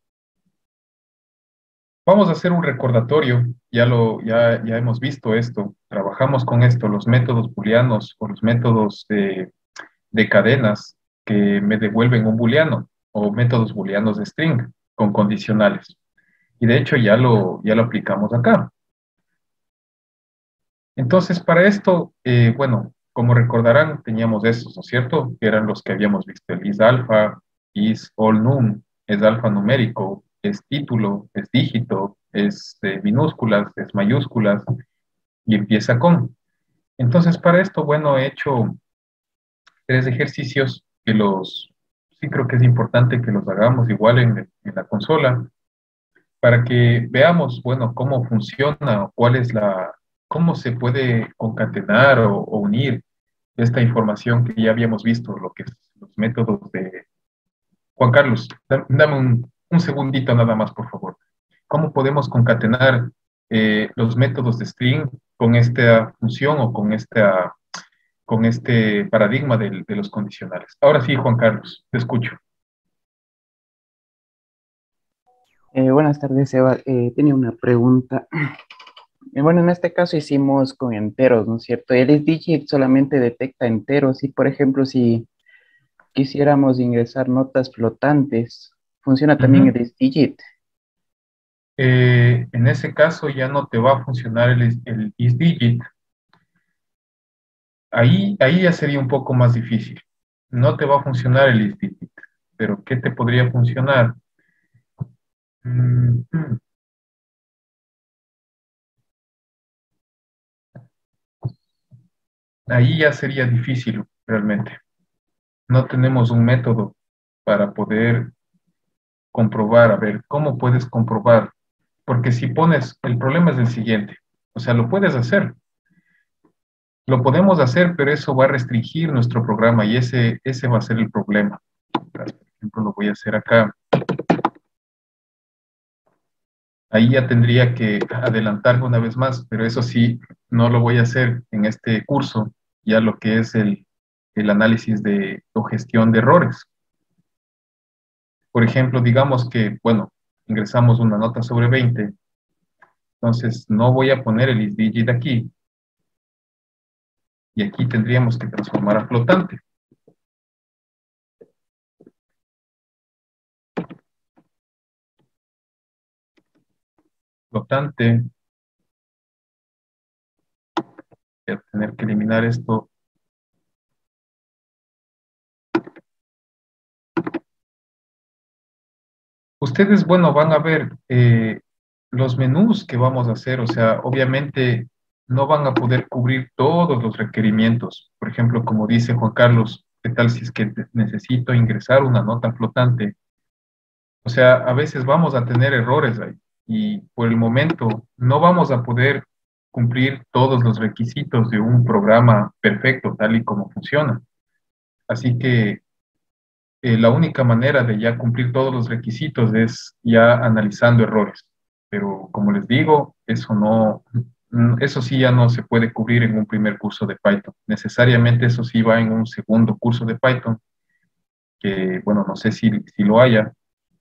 vamos a hacer un recordatorio, ya hemos visto esto, trabajamos con esto, los métodos booleanos o los métodos de cadenas que me devuelven un booleano o métodos booleanos de string con condicionales. Y de hecho ya lo aplicamos acá. Entonces, para esto, bueno, como recordarán, teníamos estos, ¿no es cierto? Que eran los que habíamos visto, el is alfa, is all num, es alfa numérico, es título, es dígito, es minúsculas, es mayúsculas, y empieza con. Entonces, para esto, bueno, he hecho tres ejercicios sí creo que es importante que los hagamos igual en la consola, para que veamos, bueno, cómo funciona, cómo se puede concatenar o unir esta información que ya habíamos visto, lo que es los métodos de... Juan Carlos, dame un segundito nada más, por favor. ¿Cómo podemos concatenar los métodos de string con esta función o con este paradigma de los condicionales? Ahora sí, Juan Carlos, te escucho. Buenas tardes, Eva. Tenía una pregunta. Bueno, en este caso hicimos con enteros, ¿no es cierto? El isDigit solamente detecta enteros y, por ejemplo, si quisiéramos ingresar notas flotantes, ¿funciona también Ujú. el isDigit? En ese caso ya no te va a funcionar el isDigit. Ahí ya sería un poco más difícil. No te va a funcionar el isDigit, pero ¿qué te podría funcionar? Mm, mm. Ahí ya sería difícil realmente. No tenemos un método para poder comprobar. A ver, ¿cómo puedes comprobar? Porque si pones, el problema es el siguiente. O sea, lo puedes hacer, lo podemos hacer, pero eso va a restringir nuestro programa y ese va a ser el problema. Por ejemplo, lo voy a hacer acá. Ahí ya tendría que adelantarme una vez más, pero eso sí, no lo voy a hacer en este curso, ya lo que es el análisis o gestión de errores. Por ejemplo, digamos que, bueno, ingresamos una nota sobre 20, entonces no voy a poner el isDigit aquí, y aquí tendríamos que transformar a flotante. Flotante, voy a tener que eliminar esto. Ustedes, bueno, van a ver los menús que vamos a hacer, o sea, obviamente no van a poder cubrir todos los requerimientos. Por ejemplo, como dice Juan Carlos, ¿qué tal si es que necesito ingresar una nota flotante? O sea, a veces vamos a tener errores ahí y por el momento no vamos a poder cumplir todos los requisitos de un programa perfecto tal y como funciona. Así que la única manera de ya cumplir todos los requisitos es ya analizando errores. Pero como les digo, eso sí ya no se puede cubrir en un primer curso de Python. Necesariamente eso sí va en un segundo curso de Python, que bueno, no sé si lo haya,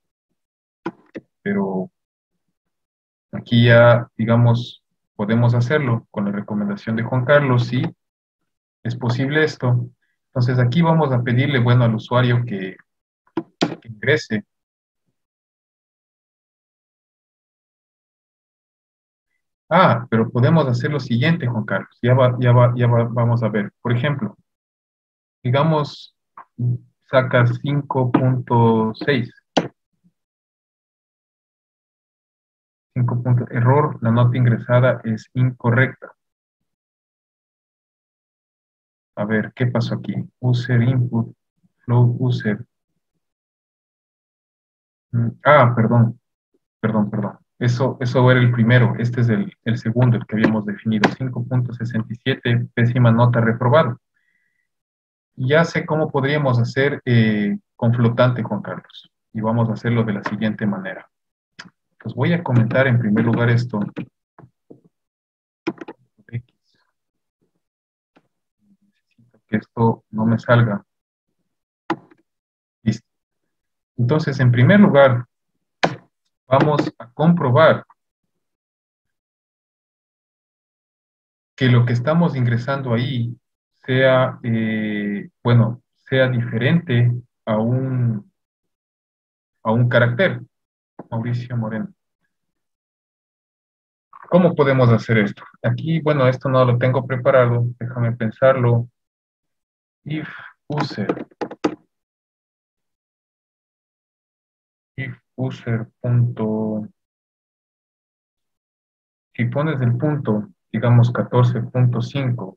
pero aquí ya, digamos, podemos hacerlo con la recomendación de Juan Carlos, sí, es posible esto. Entonces aquí vamos a pedirle, bueno, al usuario que ingrese. Pero podemos hacer lo siguiente, Juan Carlos. Vamos a ver. Por ejemplo, digamos, saca 5.6. Error, la nota ingresada es incorrecta. A ver, ¿qué pasó aquí? User input, flow user. Perdón, perdón. Eso era el primero. Este es el segundo, el que habíamos definido. 5.67, pésima nota reprobada. Ya sé cómo podríamos hacer con flotante, Juan Carlos. Y vamos a hacerlo de la siguiente manera. Pues voy a comentar en primer lugar esto. X. Necesito que esto no me salga. Listo. Entonces, en primer lugar, vamos a comprobar que lo que estamos ingresando ahí sea, sea diferente a un carácter. Mauricio Moreno. ¿Cómo podemos hacer esto? Aquí, bueno, esto no lo tengo preparado. Déjame pensarlo. If user. If user punto. Si pones el punto, digamos 14.5.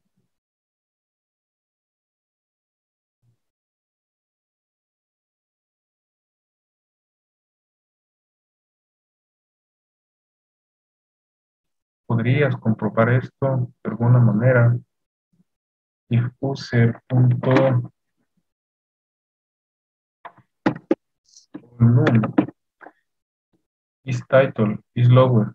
¿Podrías comprobar esto de alguna manera? If user punto num is title is lower.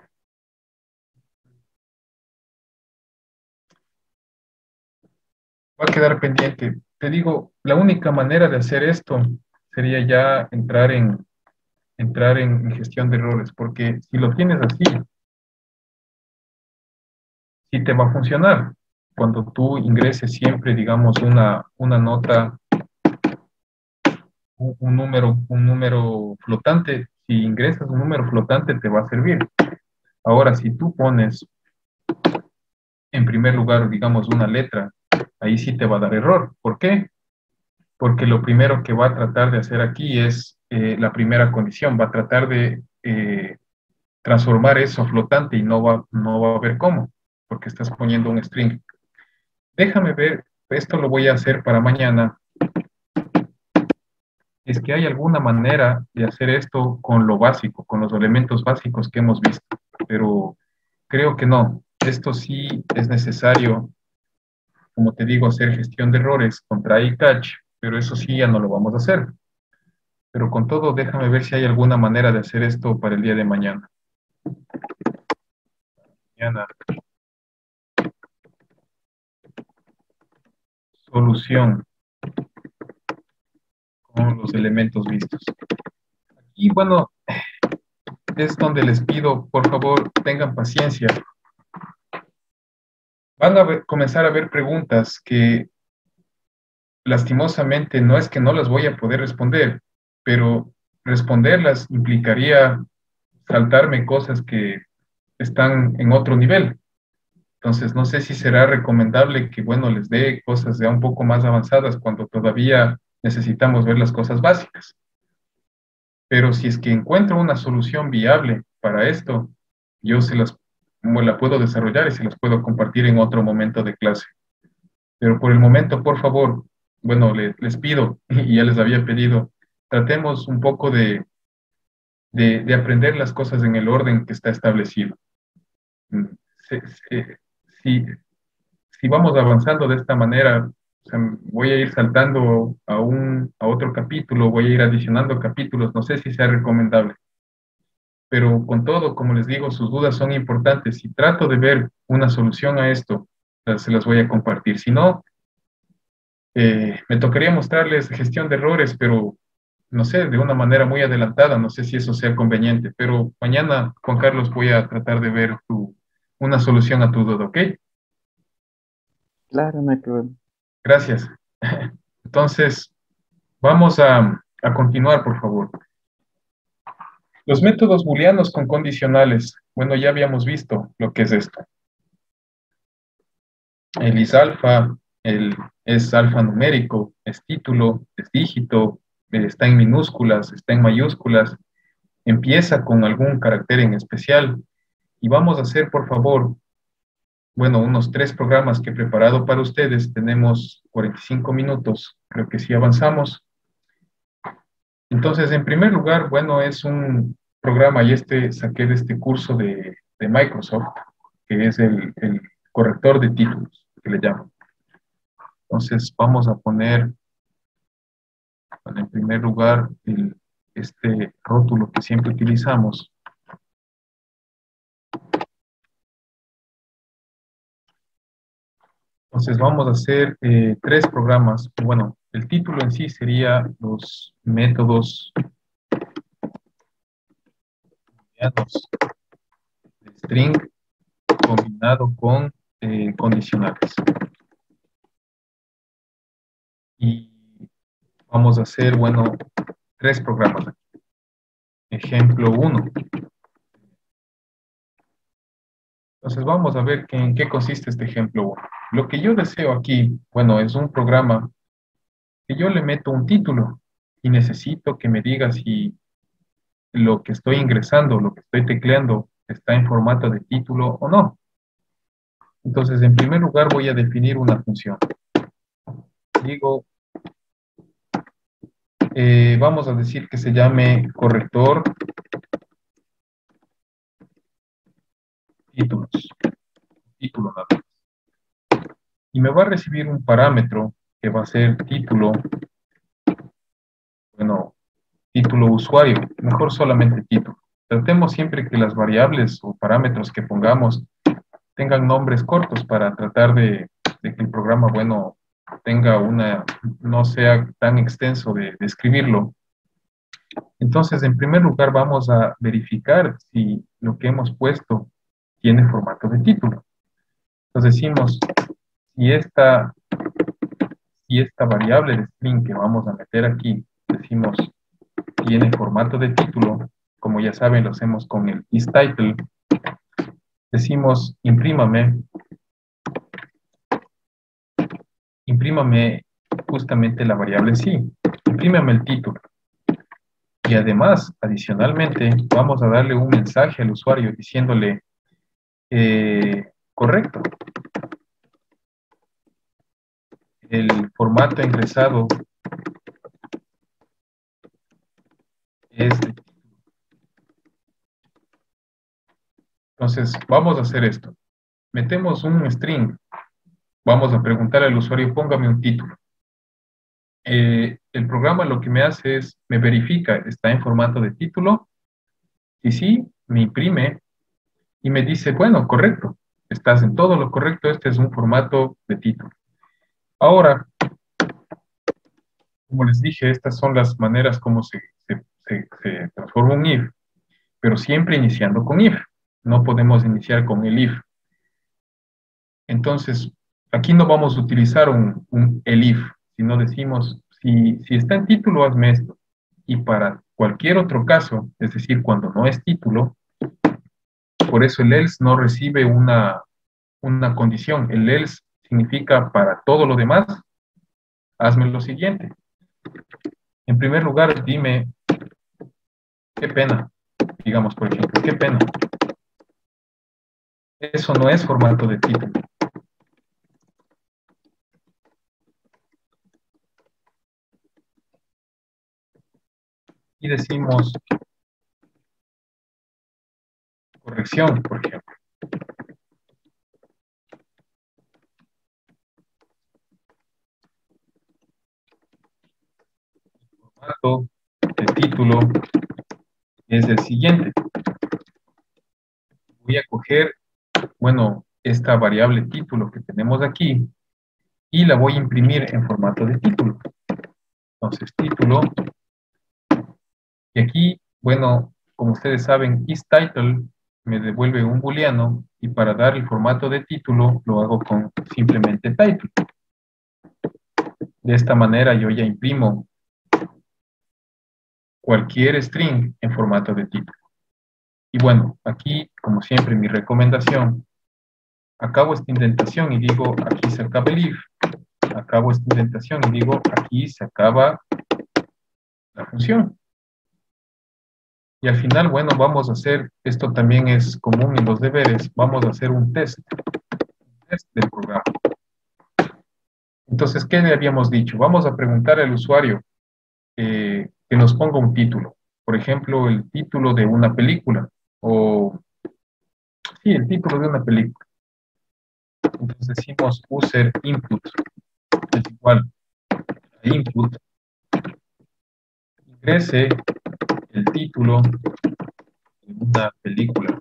Va a quedar pendiente. Te digo, la única manera de hacer esto sería ya entrar en gestión de errores, porque si lo tienes así, sí te va a funcionar. Cuando tú ingreses siempre, digamos, una nota, un número flotante, si ingresas un número flotante te va a servir. Ahora, si tú pones en primer lugar, digamos, una letra, ahí sí te va a dar error. ¿Por qué? Porque lo primero que va a tratar de hacer aquí es la primera condición, va a tratar de transformar eso a flotante y no va a ver cómo, porque estás poniendo un string. Déjame ver, esto lo voy a hacer para mañana. Es que hay alguna manera de hacer esto con lo básico, con los elementos básicos que hemos visto, pero creo que no. Esto sí es necesario, como te digo, hacer gestión de errores contra iCatch, pero eso sí ya no lo vamos a hacer. Pero con todo, déjame ver si hay alguna manera de hacer esto para el día de mañana. Solución con los elementos vistos. Y bueno, es donde les pido, por favor, tengan paciencia. Van a comenzar a haber preguntas que lastimosamente no es que no las voy a poder responder, pero responderlas implicaría saltarme cosas que están en otro nivel. Entonces, no sé si será recomendable que, bueno, les dé cosas ya un poco más avanzadas cuando todavía necesitamos ver las cosas básicas. Pero si es que encuentro una solución viable para esto, yo la puedo desarrollar y se las puedo compartir en otro momento de clase. Pero por el momento, por favor, bueno, les pido, y ya les había pedido, tratemos un poco de aprender las cosas en el orden que está establecido. Se- se- Si, si vamos avanzando de esta manera, o sea, voy a ir saltando a otro capítulo, voy a ir adicionando capítulos, no sé si sea recomendable. Pero con todo, como les digo, sus dudas son importantes. Si trato de ver una solución a esto, se las voy a compartir. Si no, me tocaría mostrarles gestión de errores, pero no sé, de una manera muy adelantada, no sé si eso sea conveniente, pero mañana, Juan Carlos, voy a tratar de ver una solución a tu duda, ¿ok? Claro, no hay problema. Gracias. Entonces, vamos a continuar, por favor. Los métodos booleanos con condicionales. Bueno, ya habíamos visto lo que es esto. El is alfa, es alfanumérico, es título, es dígito, está en minúsculas, está en mayúsculas, empieza con algún carácter en especial. Y vamos a hacer, por favor, bueno, unos 3 programas que he preparado para ustedes. Tenemos 45 minutos, creo que sí avanzamos. Entonces, en primer lugar, bueno, es un programa y saqué de este curso de Microsoft, que es el corrector de títulos, que le llaman. Entonces, vamos a poner, bueno, en primer lugar, este rótulo que siempre utilizamos. Entonces, vamos a hacer 3 programas. Bueno, el título en sí sería los métodos booleanos de string combinado con condicionales. Y vamos a hacer, bueno, 3 programas aquí. Ejemplo 1. Entonces vamos a ver en qué consiste este ejemplo 1. Lo que yo deseo aquí, bueno, es un programa que yo le meto un título y necesito que me diga si lo que estoy ingresando, lo que estoy tecleando, está en formato de título o no. Entonces, en primer lugar voy a definir una función. Digo, vamos a decir que se llame corrector títulos. Título nada más. Y me va a recibir un parámetro que va a ser título, bueno, título usuario, mejor solamente título. Tratemos siempre que las variables o parámetros que pongamos tengan nombres cortos para tratar de que el programa, bueno, no sea tan extenso de escribirlo. Entonces, en primer lugar, vamos a verificar si lo que hemos puesto tiene formato de título. Entonces decimos, si esta variable de string que vamos a meter aquí, decimos, tiene formato de título, como ya saben, lo hacemos con el isTitle, decimos, imprímame justamente la variable sí, imprímame el título. Y además, adicionalmente, vamos a darle un mensaje al usuario diciéndole, correcto, el formato ingresado es de título. Entonces, vamos a hacer esto. Metemos un string. Vamos a preguntar al usuario, póngame un título. El programa lo que me hace es, me verifica, está en formato de título. Y sí, me imprime y me dice, bueno, correcto, estás en todo lo correcto, este es un formato de título. Ahora, como les dije, estas son las maneras como se transforma un if, pero siempre iniciando con if. No podemos iniciar con el if. Entonces, aquí no vamos a utilizar un elif, sino decimos, si está en título, hazme esto. Y para cualquier otro caso, es decir, cuando no es título, por eso el else no recibe una condición. El else significa para todo lo demás, hazme lo siguiente. En primer lugar, dime, qué pena, digamos, por ejemplo, qué pena. Eso no es formato de título. Y decimos corrección, por ejemplo. El formato de título es el siguiente. Voy a coger, bueno, esta variable título que tenemos aquí y la voy a imprimir en formato de título. Entonces, título. Y aquí, bueno, como ustedes saben, isTitle me devuelve un booleano y para dar el formato de título lo hago con simplemente title. De esta manera yo ya imprimo cualquier string en formato de título. Y bueno, aquí, como siempre, mi recomendación, acabo esta indentación y digo, aquí se acaba el if. Acabo esta indentación y digo, aquí se acaba la función. Y al final, bueno, vamos a hacer, esto también es común en los deberes, vamos a hacer un test. instrucciones del programa. Entonces, ¿qué le habíamos dicho? Vamos a preguntar al usuario que nos ponga un título. Por ejemplo, el título de una película. O, sí, el título de una película. Entonces decimos user input es igual a input. Ingrese el título de una película.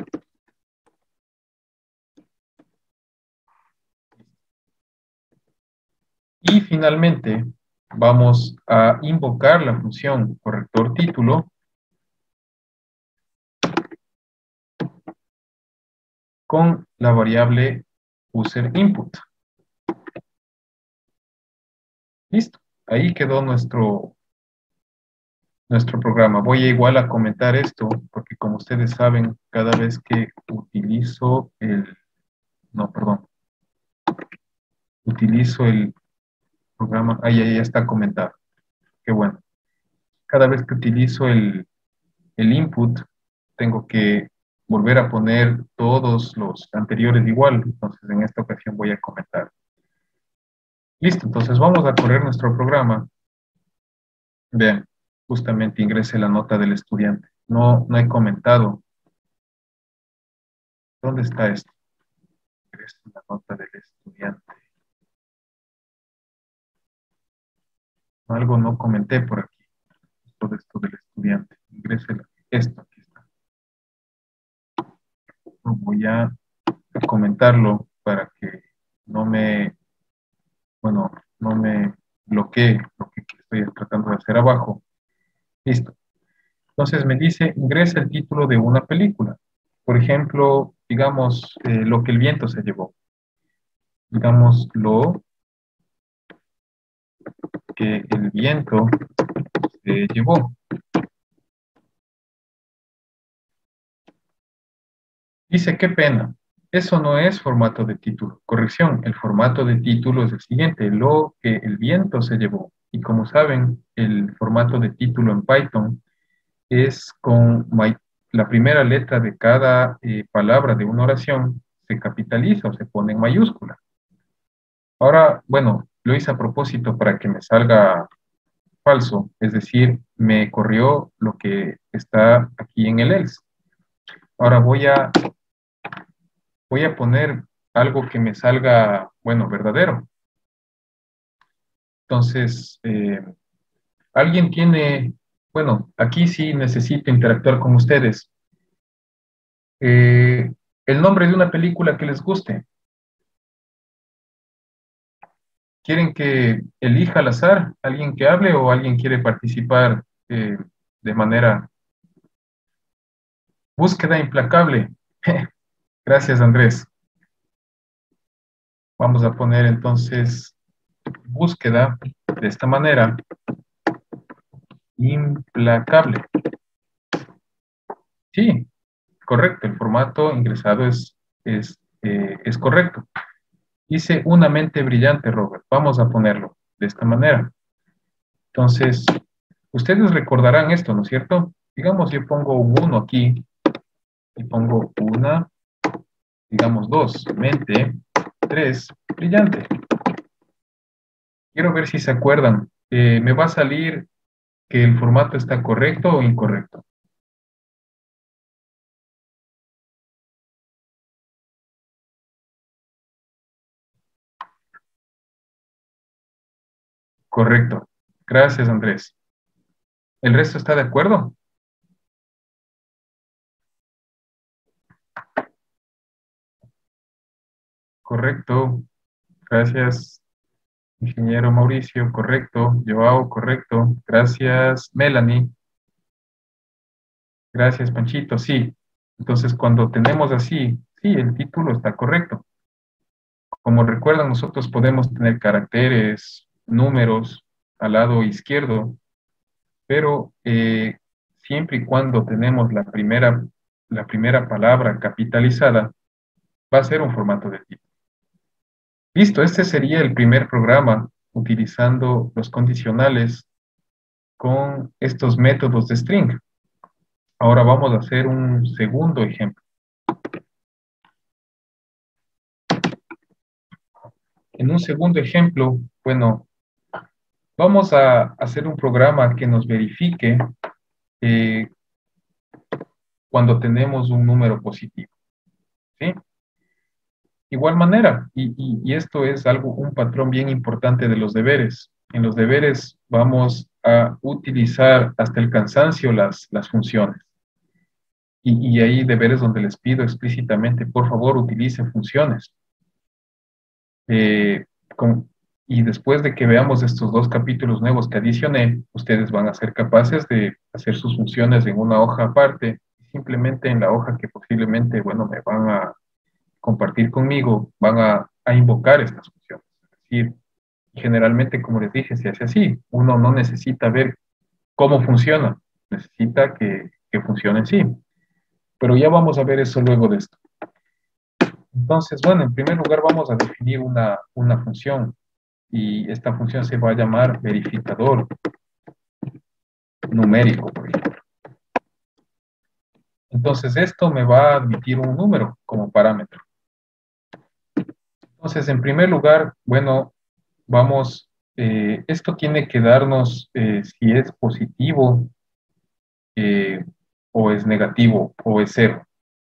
Y finalmente vamos a invocar la función corrector título con la variable user input. Listo. Ahí quedó nuestro programa. Voy a igual a comentar esto porque como ustedes saben, cada vez que utilizo utilizo el programa, ahí ya está comentado. Qué bueno. Cada vez que utilizo el input, tengo que volver a poner todos los anteriores igual. Entonces, en esta ocasión voy a comentar. Listo, entonces vamos a correr nuestro programa. Vean, justamente ingrese la nota del estudiante. No he comentado. ¿Dónde está esto? Ingrese la nota del estudiante. Algo no comenté por aquí. Todo esto del estudiante. Ingrese esto, aquí está. Voy a comentarlo para que no me bloquee lo que estoy tratando de hacer abajo. Listo. Entonces me dice, ingresa el título de una película. Por ejemplo, digamos, lo que el viento se llevó. Digamos, lo que el viento se llevó. Dice, qué pena. Eso no es formato de título. Corrección, el formato de título es el siguiente, lo que el viento se llevó. Y como saben, el formato de título en Python es con la primera letra de cada palabra de una oración se capitaliza o se pone en mayúscula. Ahora, bueno, lo hice a propósito para que me salga falso, es decir, me corrió lo que está aquí en el else. Ahora voy a poner algo que me salga, bueno, verdadero. Entonces, alguien tiene, bueno, aquí sí necesito interactuar con ustedes. El nombre de una película que les guste. ¿Quieren que elija al azar alguien que hable o alguien quiere participar de manera búsqueda implacable? Gracias, Andrés. Vamos a poner entonces búsqueda de esta manera. Implacable. Sí, correcto. El formato ingresado es correcto. Dice una mente brillante, Robert. Vamos a ponerlo de esta manera. Entonces, ustedes recordarán esto, ¿no es cierto? Digamos, yo pongo un 1 aquí y pongo una, digamos 2, mente, 3, brillante. Quiero ver si se acuerdan. Me va a salir que el formato está correcto o incorrecto. Correcto. Gracias, Andrés. ¿El resto está de acuerdo? Correcto. Gracias, ingeniero Mauricio. Correcto. Joao, correcto. Gracias, Melanie. Gracias, Panchito. Sí. Entonces, cuando tenemos así, sí, el título está correcto. Como recuerdan, nosotros podemos tener caracteres, números al lado izquierdo, pero siempre y cuando tenemos la primera palabra capitalizada, va a ser un formato de título. Listo, este sería el primer programa utilizando los condicionales con estos métodos de string. Ahora vamos a hacer un segundo ejemplo. En un segundo ejemplo, bueno, vamos a hacer un programa que nos verifique eh, cuando tenemos un número positivo, ¿sí? Igual manera, y esto es algo, un patrón bien importante de los deberes. En los deberes vamos a utilizar hasta el cansancio las funciones. Y hay deberes donde les pido explícitamente, por favor, utilicen funciones. Eh, con- y después de que veamos estos dos capítulos nuevos que adicioné, ustedes van a ser capaces de hacer sus funciones en una hoja aparte, simplemente en la hoja que posiblemente, bueno, me van a compartir conmigo, van a invocar estas funciones. Es decir, generalmente, como les dije, se hace así. Uno no necesita ver cómo funciona, necesita que funcione en sí. Pero ya vamos a ver eso luego de esto. Entonces, bueno, en primer lugar vamos a definir una función y esta función se va a llamar verificador numérico, por ejemplo. Entonces, esto me va a admitir un número como parámetro. Entonces, en primer lugar, bueno, vamos, esto tiene que darnos si es positivo eh, o es negativo o es cero.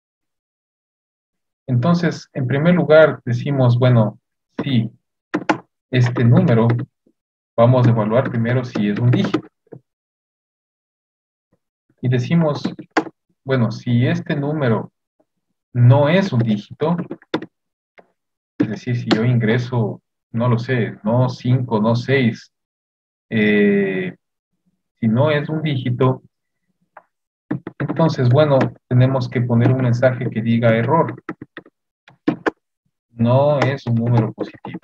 Entonces, en primer lugar, decimos, bueno, si este número, vamos a evaluar primero si es un dígito. Y decimos, bueno, si este número no es un dígito, es decir, si yo ingreso, no lo sé, no 5, no 6, si no es un dígito, entonces, bueno, tenemos que poner un mensaje que diga error. No es un número positivo.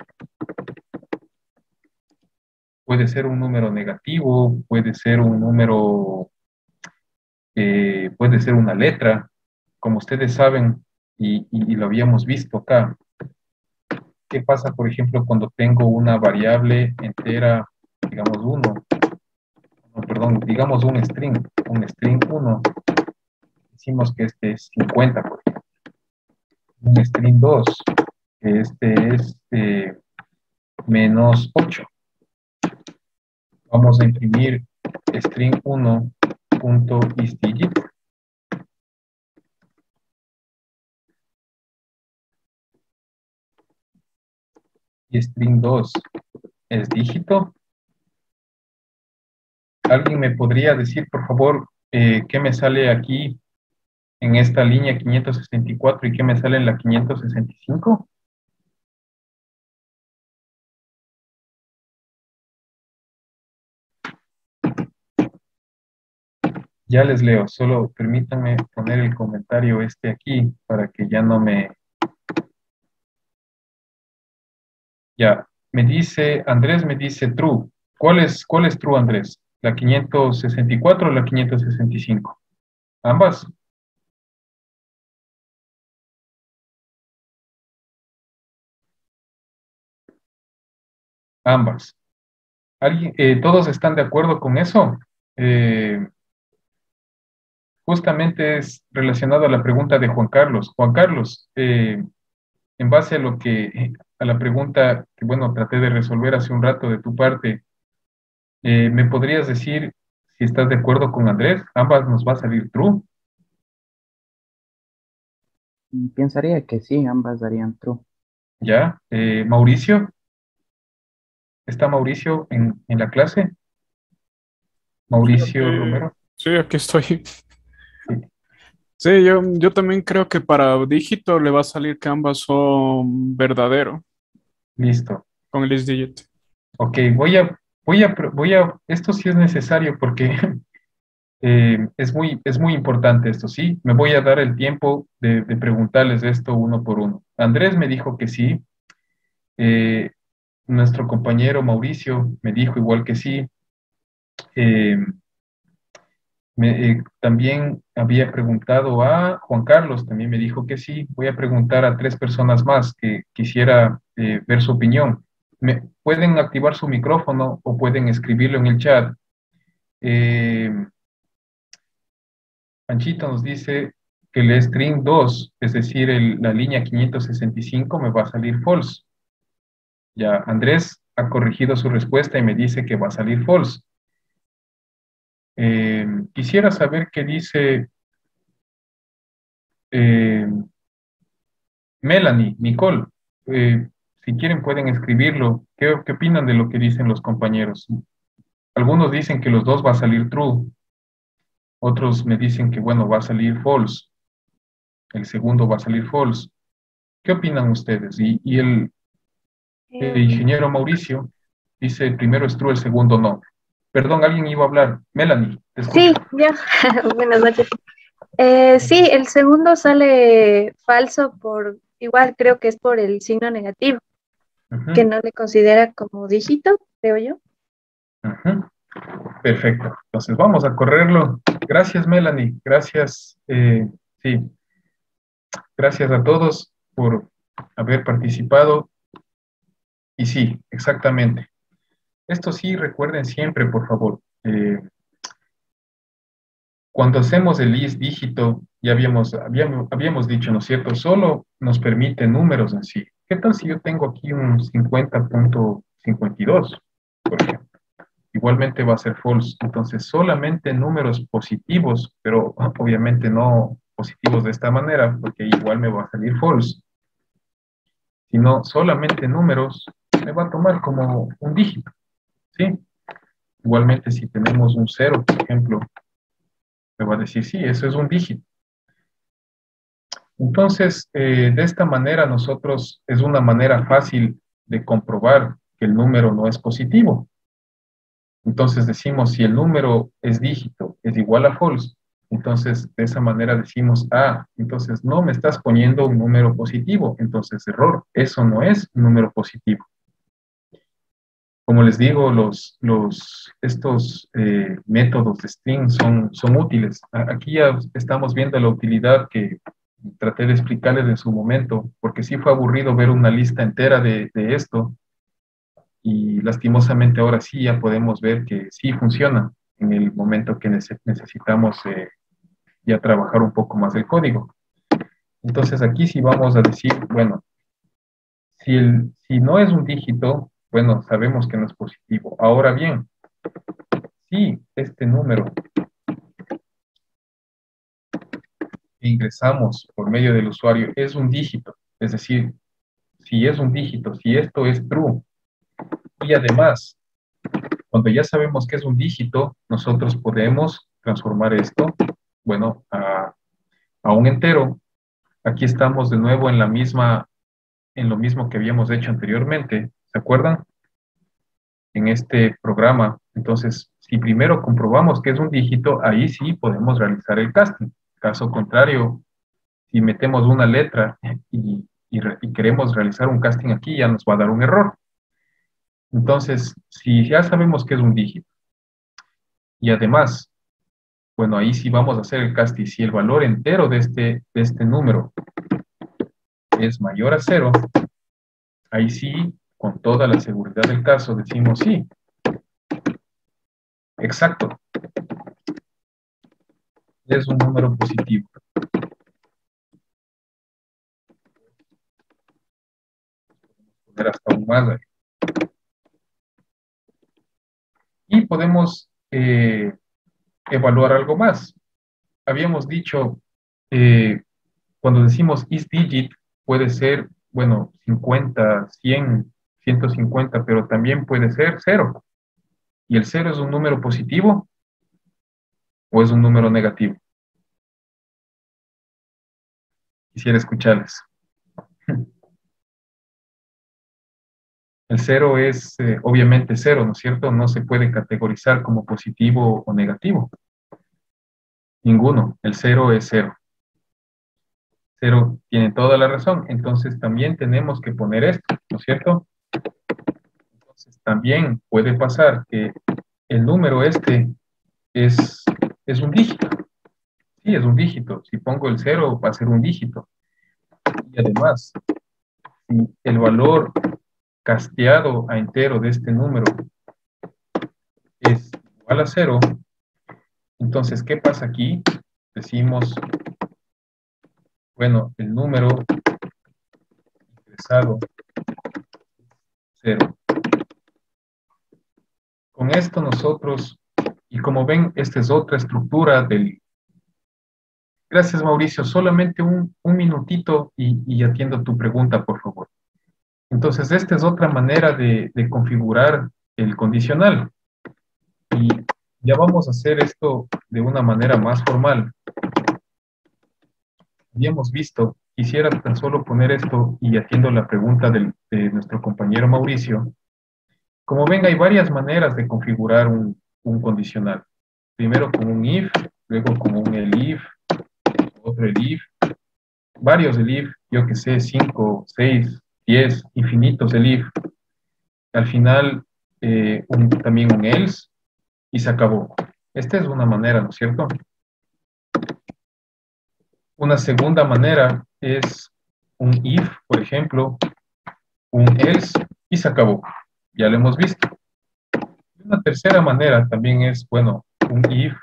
Puede ser un número negativo, puede ser un número, puede ser una letra, como ustedes saben, y lo habíamos visto acá. ¿Qué pasa, por ejemplo, cuando tengo una variable entera, digamos uno, no, perdón, digamos un string 1, decimos que este es 50, por ejemplo. Un string 2, que este es menos 8. Vamos a imprimir string 1.isDigit. Y string 2 es dígito. ¿Alguien me podría decir, por favor, qué me sale aquí en esta línea 564 y qué me sale en la 565? Ya les leo, solo permítanme poner el comentario este aquí para que ya no me... Ya, me dice, Andrés me dice true. ¿Cuál es true, Andrés? ¿La 564 o la 565? ¿Ambas? Ambas. ¿Alguien, todos están de acuerdo con eso? Eh, Justamente es relacionado a la pregunta de Juan Carlos. Juan Carlos, en base a lo que, a la pregunta que, bueno, traté de resolver hace un rato de tu parte, ¿me podrías decir si estás de acuerdo con Andrés? Ambas nos va a salir true, Pensaría que sí, ambas darían true. ¿ya? Mauricio, ¿está Mauricio en la clase? Sí, Mauricio aquí, Romero. sí, aquí estoy. Sí, Sí, yo también creo que para dígito le va a salir que ambas son verdadero listo. con el is digit. Ok, esto sí es necesario porque es muy importante esto, ¿sí? Me voy a dar el tiempo de preguntarles esto uno por uno. Andrés me dijo que sí. eh, Nuestro compañero Mauricio me dijo igual que sí. eh, También había preguntado a Juan Carlos, también me dijo que sí. Voy a preguntar a tres personas más que quisiera ver su opinión. Pueden activar su micrófono o pueden escribirlo en el chat. Eh, Panchito nos dice que el string 2, es decir, la línea 565, me va a salir false. Ya, Andrés ha corregido su respuesta y me dice que va a salir false. Quisiera saber qué dice eh, Melanie, Nicole. Si quieren pueden escribirlo. ¿Qué opinan de lo que dicen los compañeros? Algunos dicen que los dos va a salir true. Otros me dicen que, bueno, va a salir false. El segundo va a salir false. ¿Qué opinan ustedes? Y el Em, ingeniero Mauricio dice primero es true, el segundo no. Perdón, alguien iba a hablar. Melanie, te sí, escucho. ya. Buenas noches. Sí, el segundo sale falso por, igual creo que es por el signo negativo, que Ujú, no le considera como dígito, creo yo. ujú. Perfecto. Entonces vamos a correrlo. Gracias, Melanie. Gracias. Sí, gracias a todos por haber participado. Y sí, exactamente. Esto sí, recuerden siempre, por favor. Cuando hacemos el is dígito, ya habíamos dicho, ¿no es cierto? Solo nos permite números en sí. ¿Qué tal si yo tengo aquí un 50.52, por ejemplo? Igualmente va a ser false. Entonces, solamente números positivos, pero obviamente no positivos de esta manera, porque igual me va a salir false. Sino solamente números, me va a tomar como un dígito, ¿sí? Igualmente, si tenemos un cero, por ejemplo, me va a decir, sí, eso es un dígito. Entonces, de esta manera nosotros, es una manera fácil de comprobar que el número no es positivo. Entonces decimos, si el número es dígito, es igual a false, entonces de esa manera decimos, entonces no me estás poniendo un número positivo, entonces error, eso no es un número positivo. Como les digo, estos métodos de string son útiles. Aquí ya estamos viendo la utilidad que traté de explicarles en su momento, porque sí fue aburrido ver una lista entera de esto, y lastimosamente ahora sí ya podemos ver que sí funciona en el momento que necesitamos ya trabajar un poco más el código. Entonces aquí sí vamos a decir, bueno, si no es un dígito, bueno, sabemos que no es positivo. Ahora bien, si este número que ingresamos por medio del usuario es un dígito, es decir, si es un dígito, si esto es true, y además, cuando ya sabemos que es un dígito, nosotros podemos transformar esto, bueno, a un entero. Aquí estamos de nuevo en lo mismo que habíamos hecho anteriormente, ¿se acuerdan? En este programa. Entonces, si primero comprobamos que es un dígito, ahí sí podemos realizar el casting. Caso contrario, si metemos una letra y queremos realizar un casting aquí, ya nos va a dar un error. Entonces, si ya sabemos que es un dígito y además, bueno, ahí sí vamos a hacer el casting. Si el valor entero de este número es mayor a cero, ahí sí, con toda la seguridad del caso, decimos sí, exacto, es un número positivo. Poner hasta un más ahí. Y podemos evaluar algo más. Habíamos dicho, cuando decimos isDigit, puede ser, bueno, 50, 100, 150, pero también puede ser cero. ¿Y el cero es un número positivo o es un número negativo? Quisiera escucharles. El cero es obviamente cero, ¿no es cierto? No se puede categorizar como positivo o negativo. Ninguno. El cero es cero. Cero tiene toda la razón. Entonces también tenemos que poner esto, ¿no es cierto? Entonces también puede pasar que el número este es, es un dígito. Sí, es un dígito. Si pongo el cero va a ser un dígito. Y además, si el valor casteado a entero de este número es igual a cero, entonces, ¿qué pasa aquí? Decimos, bueno, el número ingresado 0. Con esto nosotros, y como ven, esta es otra estructura del... Gracias, Mauricio. Solamente un minutito y atiendo tu pregunta, por favor. Entonces, esta es otra manera de configurar el condicional. Y ya vamos a hacer esto de una manera más formal. Habíamos visto, quisiera tan solo poner esto y atiendo la pregunta de nuestro compañero Mauricio. Como ven, hay varias maneras de configurar un condicional. Primero con un if, luego con un elif, otro elif, varios elif, yo que sé, 5, 6, 10, infinitos elif. Al final, también un else, y se acabó. Esta es una manera, ¿no es cierto? Una segunda manera es un if, por ejemplo, un else, y se acabó. Ya lo hemos visto. Una tercera manera también es, bueno, un if,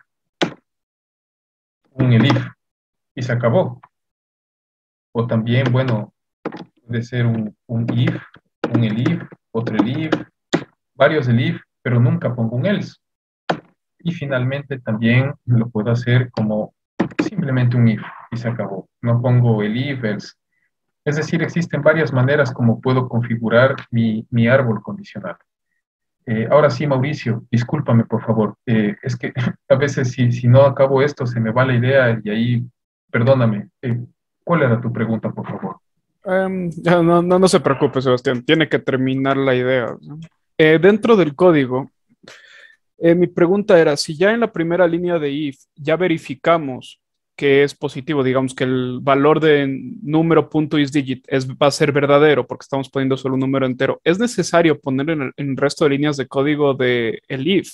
un elif, y se acabó. O también, bueno, puede ser un if, un elif, otro elif, varios elif, pero nunca pongo un else. Y finalmente también lo puedo hacer como simplemente un if, y se acabó. No pongo elif, else. Es decir, existen varias maneras como puedo configurar mi árbol condicional. Ahora sí, Mauricio, discúlpame, por favor. Es que a veces si no acabo esto, se me va la idea y ahí, perdóname. ¿Cuál era tu pregunta, por favor? Ya no se preocupe, Sebastián, tiene que terminar la idea, ¿no? Dentro del código, mi pregunta era, si ya en la primera línea de if ya verificamos que es positivo, digamos que el valor de número punto isDigit va a ser verdadero porque estamos poniendo solo un número entero, ¿es necesario poner en el resto de líneas de código de el if?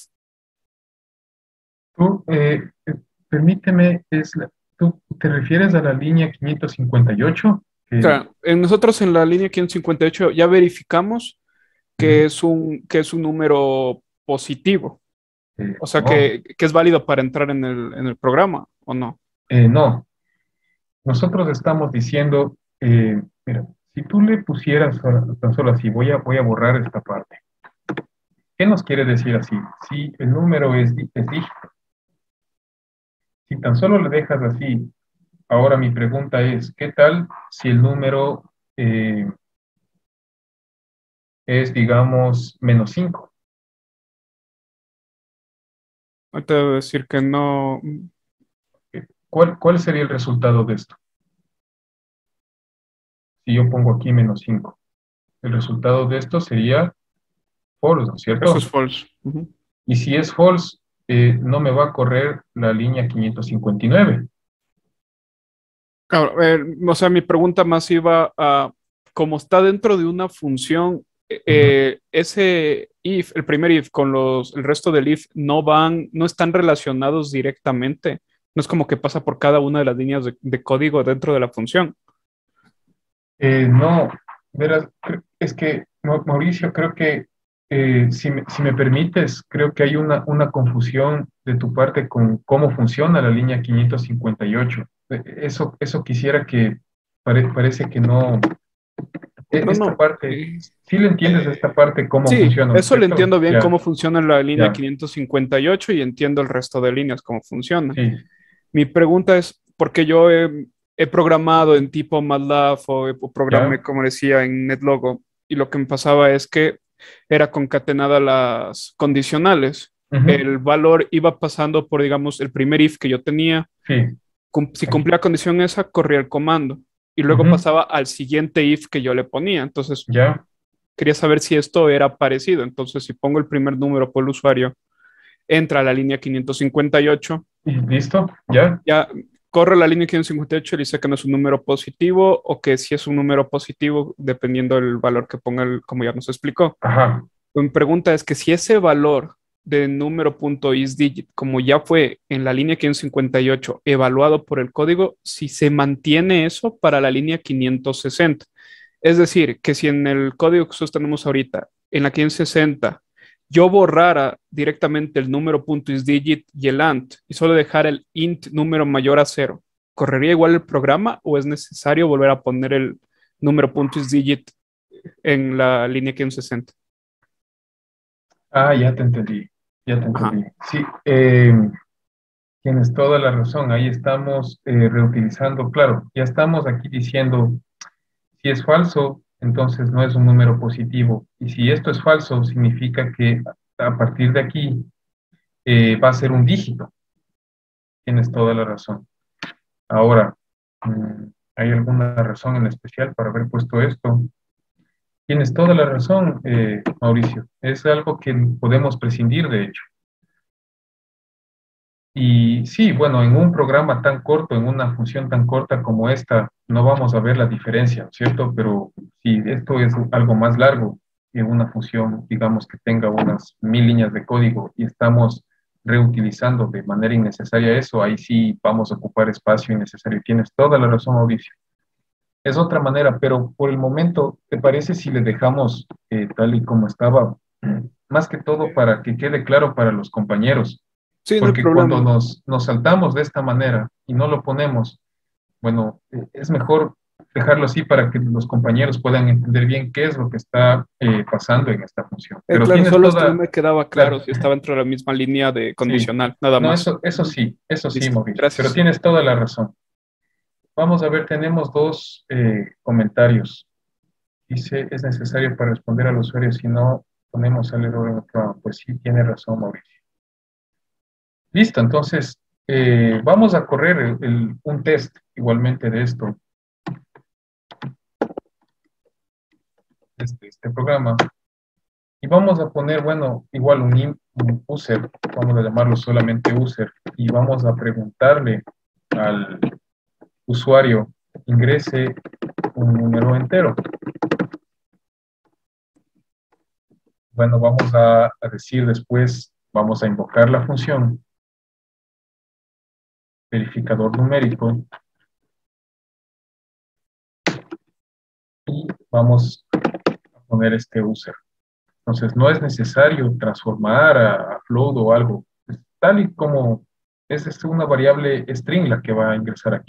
Tú, permíteme, ¿tú te refieres a la línea 558? O sea, nosotros en la línea 558 ya verificamos que es un número positivo. O sea, no, que es válido para entrar en el programa, ¿o no? No. Nosotros estamos diciendo, mira, si tú le pusieras tan solo así, voy a borrar esta parte. ¿Qué nos quiere decir así? Si el número es dígito. Si tan solo le dejas así, ahora mi pregunta es, ¿qué tal si el número es, digamos, -5? Ahorita voy a decir que no. ¿Cuál sería el resultado de esto? Si yo pongo aquí -5. El resultado de esto sería false, ¿no es cierto? Eso es false. Uh-huh. Y si es false, no me va a correr la línea 559. Claro, o sea, mi pregunta más iba a, como está dentro de una función, ese if, el primer if con el resto del if no están relacionados directamente. No es como que pasa por cada una de las líneas de código dentro de la función. No, verás, es que, Mauricio, creo que, si me permites, creo que hay una confusión de tu parte con cómo funciona la línea 558. Eso quisiera que, parece que no, esta parte, ¿sí le entiendes esta parte cómo funciona? Sí, eso le entiendo bien ya, cómo funciona la línea ya. 558 y entiendo el resto de líneas cómo funciona. Sí. Mi pregunta es, porque yo he programado en tipo MATLAB o programé, como decía, en NetLogo, y lo que me pasaba es que era concatenada las condicionales. Uh-huh. El valor iba pasando por, digamos, el primer if que yo tenía. Sí. Si cumplía la condición esa, corría el comando. Y luego Uh-huh. pasaba al siguiente if que yo le ponía. Entonces, ya. Quería saber si esto era parecido. Entonces, si pongo el primer número por el usuario, entra a la línea 558. ¿Y listo? ¿Ya? Ya corre la línea 558 y dice que no es un número positivo o que si es un número positivo, dependiendo del valor que ponga, como ya nos explicó. Ajá. Mi pregunta es que si ese valor de número punto isDigit, como ya fue en la línea 558 evaluado por el código, si se mantiene eso para la línea 560. Es decir, que si en el código que nosotros tenemos ahorita, en la 560, yo borrara directamente el número punto isDigit y el ANT y solo dejar el int número mayor a 0, ¿correría igual el programa o es necesario volver a poner el número punto isDigit en la línea 560. Ah, ya te entendí, ya te Ajá. entendí. Sí, tienes toda la razón. Ahí estamos reutilizando, claro, ya estamos aquí diciendo, si es falso, entonces no es un número positivo. Y si esto es falso, significa que a partir de aquí va a ser un dígito. Tienes toda la razón. Ahora, ¿hay alguna razón en especial para haber puesto esto? Tienes toda la razón, Mauricio. Es algo que podemos prescindir, de hecho. Y sí, bueno, en un programa tan corto, en una función tan corta como esta, no vamos a ver la diferencia, ¿cierto? Pero si esto es algo más largo, en una función, digamos, que tenga unas 1000 líneas de código y estamos reutilizando de manera innecesaria eso, ahí sí vamos a ocupar espacio innecesario. Tienes toda la razón, Mauricio. Es otra manera, pero por el momento, ¿te parece si le dejamos tal y como estaba? Más que todo para que quede claro para los compañeros, Sí, no hay porque cuando problema. nos saltamos de esta manera y no lo ponemos, bueno, es mejor dejarlo así para que los compañeros puedan entender bien qué es lo que está pasando en esta función. Pero Claro, tienes solo es que no toda, me quedaba claro claro, si estaba dentro de la misma línea de sí, condicional, nada no, más. eso sí, Listo, Mauricio, pero gracias. tienes toda la razón. Vamos a ver, tenemos dos comentarios. Dice, es necesario para responder al usuario, si no ponemos el error en el programa. Pues sí, tiene razón, Mauricio. Listo, entonces vamos a correr un test igualmente de esto, este programa, y vamos a poner, bueno, igual un user, vamos a llamarlo solamente user, y vamos a preguntarle al usuario, ingrese un número entero. Bueno, vamos a decir después, vamos a invocar la función verificador numérico y vamos a poner este user. Entonces, no es necesario transformar a float o algo. Es tal y como es una variable string la que va a ingresar aquí.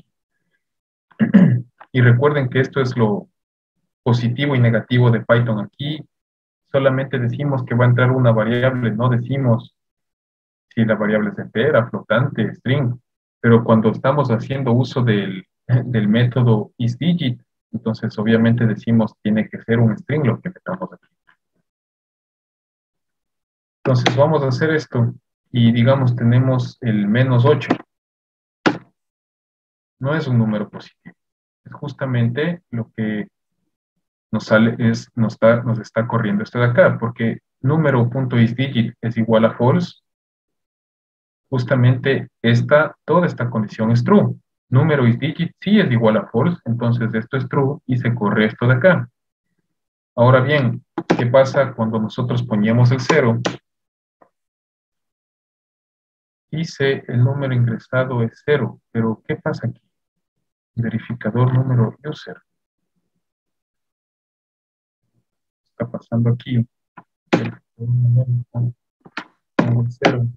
Y recuerden que esto es lo positivo y negativo de Python. Aquí solamente decimos que va a entrar una variable, no decimos si la variable es entera, flotante, string. Pero cuando estamos haciendo uso del método isDigit, entonces obviamente decimos tiene que ser un string lo que metamos aquí. Entonces vamos a hacer esto y digamos tenemos el -8. No es un número positivo. Es justamente lo que nos sale, nos está corriendo esto de acá, porque número.isDigit es igual a false. Justamente toda esta condición es true. Número isDigit sí es igual a false, entonces esto es true y se corre esto de acá. Ahora bien, ¿qué pasa cuando nosotros ponemos el 0? Dice el número ingresado es 0, pero ¿qué pasa aquí? Verificador número user. ¿Qué está pasando aquí? Pongo el 0.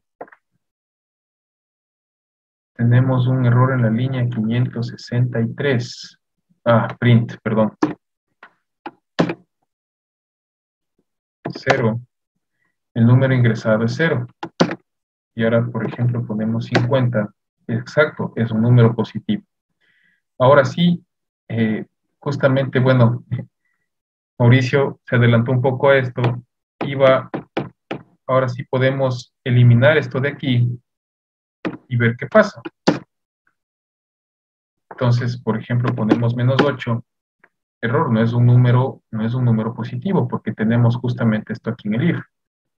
Tenemos un error en la línea 563. Print, perdón. 0. El número ingresado es 0. Y ahora, por ejemplo, ponemos 50. Exacto, es un número positivo. Ahora sí, justamente, bueno, Mauricio se adelantó un poco a esto. Ahora sí podemos eliminar esto de aquí y ver qué pasa. Entonces, por ejemplo, ponemos -8. Error, no es un número positivo porque tenemos justamente esto aquí en el if.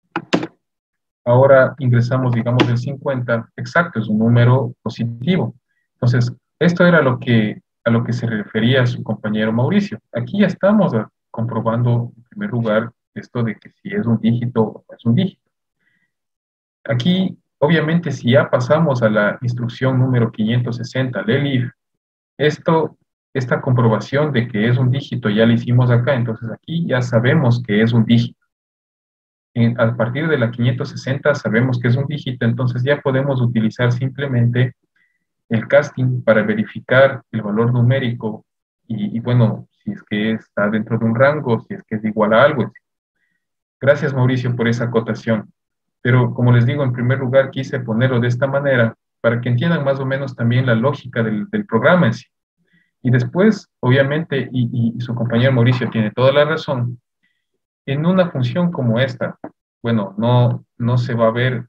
Ahora ingresamos, digamos, el 50. Exacto, es un número positivo. Entonces, esto era a lo que se refería su compañero Mauricio. Aquí ya estamos comprobando, en primer lugar, esto de que si es un dígito o no es un dígito. Aquí, obviamente, si ya pasamos a la instrucción número 560 del if, esta comprobación de que es un dígito ya la hicimos acá, entonces aquí ya sabemos que es un dígito. A partir de la 560 sabemos que es un dígito, entonces ya podemos utilizar simplemente el casting para verificar el valor numérico y bueno, si es que está dentro de un rango, si es que es igual a algo. Gracias, Mauricio, por esa acotación. Pero como les digo, en primer lugar quise ponerlo de esta manera para que entiendan más o menos también la lógica del programa en sí. Y después, obviamente, y su compañero Mauricio tiene toda la razón, en una función como esta, bueno, no se va a ver,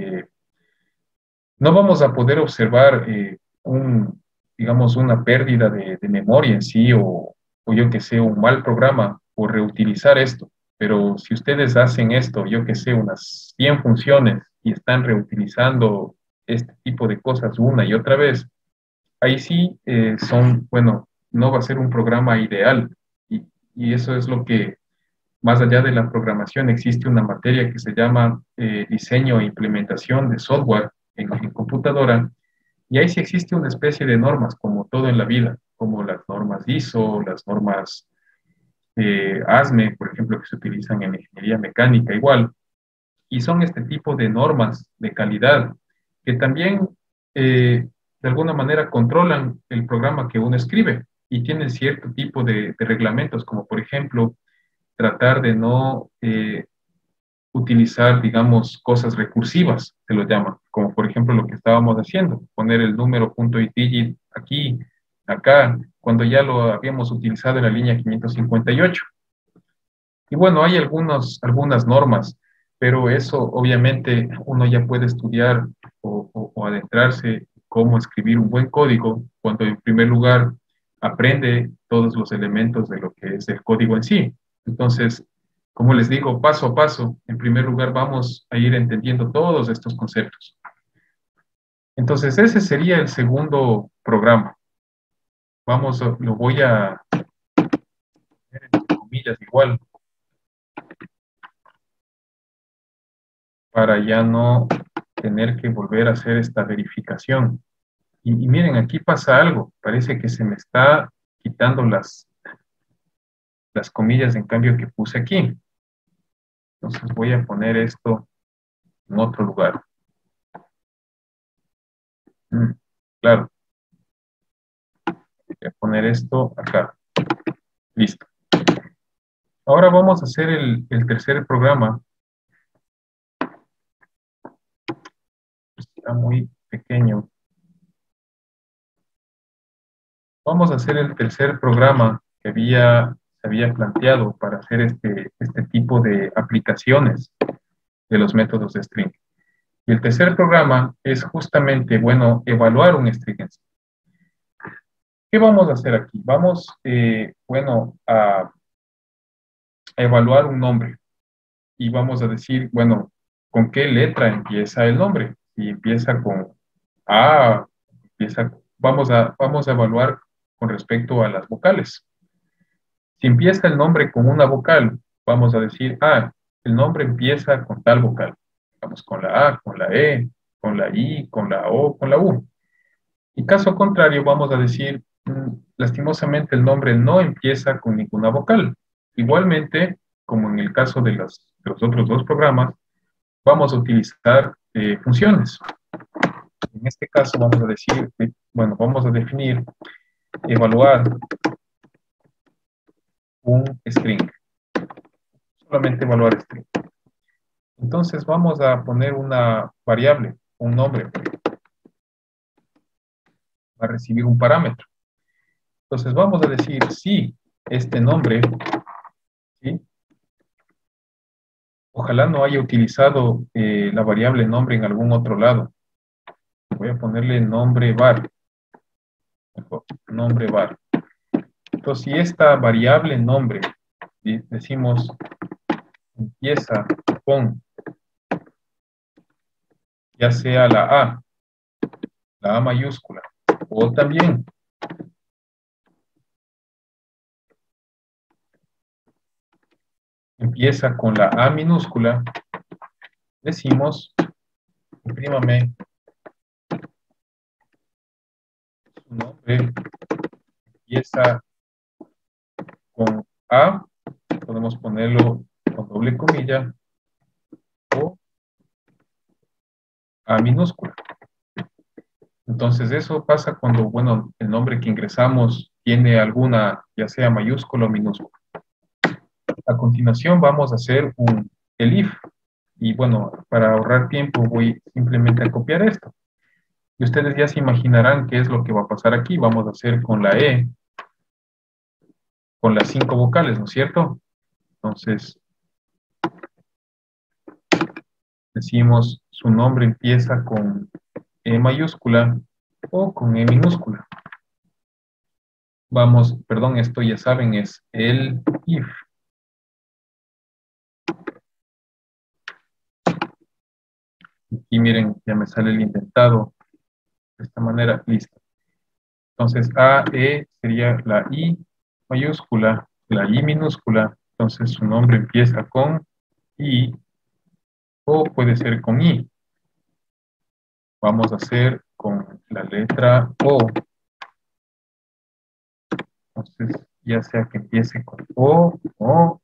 no vamos a poder observar digamos, una pérdida de memoria en sí o yo que sé, un mal programa por reutilizar esto. Pero si ustedes hacen esto, yo que sé, unas 100 funciones y están reutilizando este tipo de cosas una y otra vez, ahí sí bueno, no va a ser un programa ideal. Y eso es lo que, más allá de la programación, existe una materia que se llama diseño e implementación de software en computadora. Y ahí sí existe una especie de normas, como todo en la vida, como las normas ISO, las normas ASME, por ejemplo, que se utilizan en ingeniería mecánica igual. Y son este tipo de normas de calidad que también de alguna manera controlan el programa que uno escribe y tienen cierto tipo de reglamentos, como por ejemplo tratar de no utilizar, digamos, cosas recursivas, se lo llaman, como por ejemplo lo que estábamos haciendo, poner el número punto y digit aquí, acá, cuando ya lo habíamos utilizado en la línea 558. Y bueno, hay algunas normas, pero eso obviamente uno ya puede estudiar o adentrarse cómo escribir un buen código cuando en primer lugar aprende todos los elementos de lo que es el código en sí. Entonces, como les digo, paso a paso, en primer lugar vamos a ir entendiendo todos estos conceptos. Entonces, ese sería el segundo programa. Lo voy a poner entre comillas igual, para ya no tener que volver a hacer esta verificación. Y miren, aquí pasa algo, parece que se me está quitando las comillas en cambio que puse aquí. Entonces voy a poner esto en otro lugar. Claro, voy a poner esto acá. Listo. Ahora vamos a hacer el tercer programa. Está muy pequeño. Vamos a hacer el tercer programa que se había planteado para hacer este tipo de aplicaciones de los métodos de string. Y el tercer programa es justamente, bueno, evaluar un string en sí. ¿Qué vamos a hacer aquí? Vamos, bueno, a evaluar un nombre y vamos a decir, bueno, ¿con qué letra empieza el nombre? Si empieza con A, vamos a evaluar con respecto a las vocales. Si empieza el nombre con una vocal, vamos a decir, el nombre empieza con tal vocal. Vamos con la A, con la E, con la I, con la O, con la U. Y caso contrario, vamos a decir, lastimosamente el nombre no empieza con ninguna vocal. Igualmente, como en el caso de los otros dos programas, vamos a utilizar funciones. En este caso vamos a decir, bueno, vamos a definir, evaluar un string. Solamente evaluar string. Entonces vamos a poner una variable, un nombre. Va a recibir un parámetro. Entonces vamos a decir si este nombre, ¿sí? Ojalá no haya utilizado la variable nombre en algún otro lado. Voy a ponerle nombre var. Mejor, nombre var. Entonces, si esta variable nombre, decimos, empieza con, ya sea la A mayúscula, o también empieza con la A minúscula, decimos, imprímame su nombre, empieza con A, podemos ponerlo con doble comilla, o A minúscula. Entonces eso pasa cuando, bueno, el nombre que ingresamos tiene alguna, ya sea mayúscula o minúscula. A continuación vamos a hacer el if. Y bueno, para ahorrar tiempo voy simplemente a copiar esto. Y ustedes ya se imaginarán qué es lo que va a pasar aquí. Vamos a hacer con la E, con las 5 vocales, ¿no es cierto? Entonces, decimos su nombre empieza con E mayúscula o con E minúscula. Vamos, perdón, esto ya saben, es el if. Aquí miren, ya me sale el indentado. De esta manera, listo. Entonces, A, E sería la I mayúscula, la I minúscula. Entonces, su nombre empieza con I o puede ser con I. Vamos a hacer con la letra O. Entonces, ya sea que empiece con O,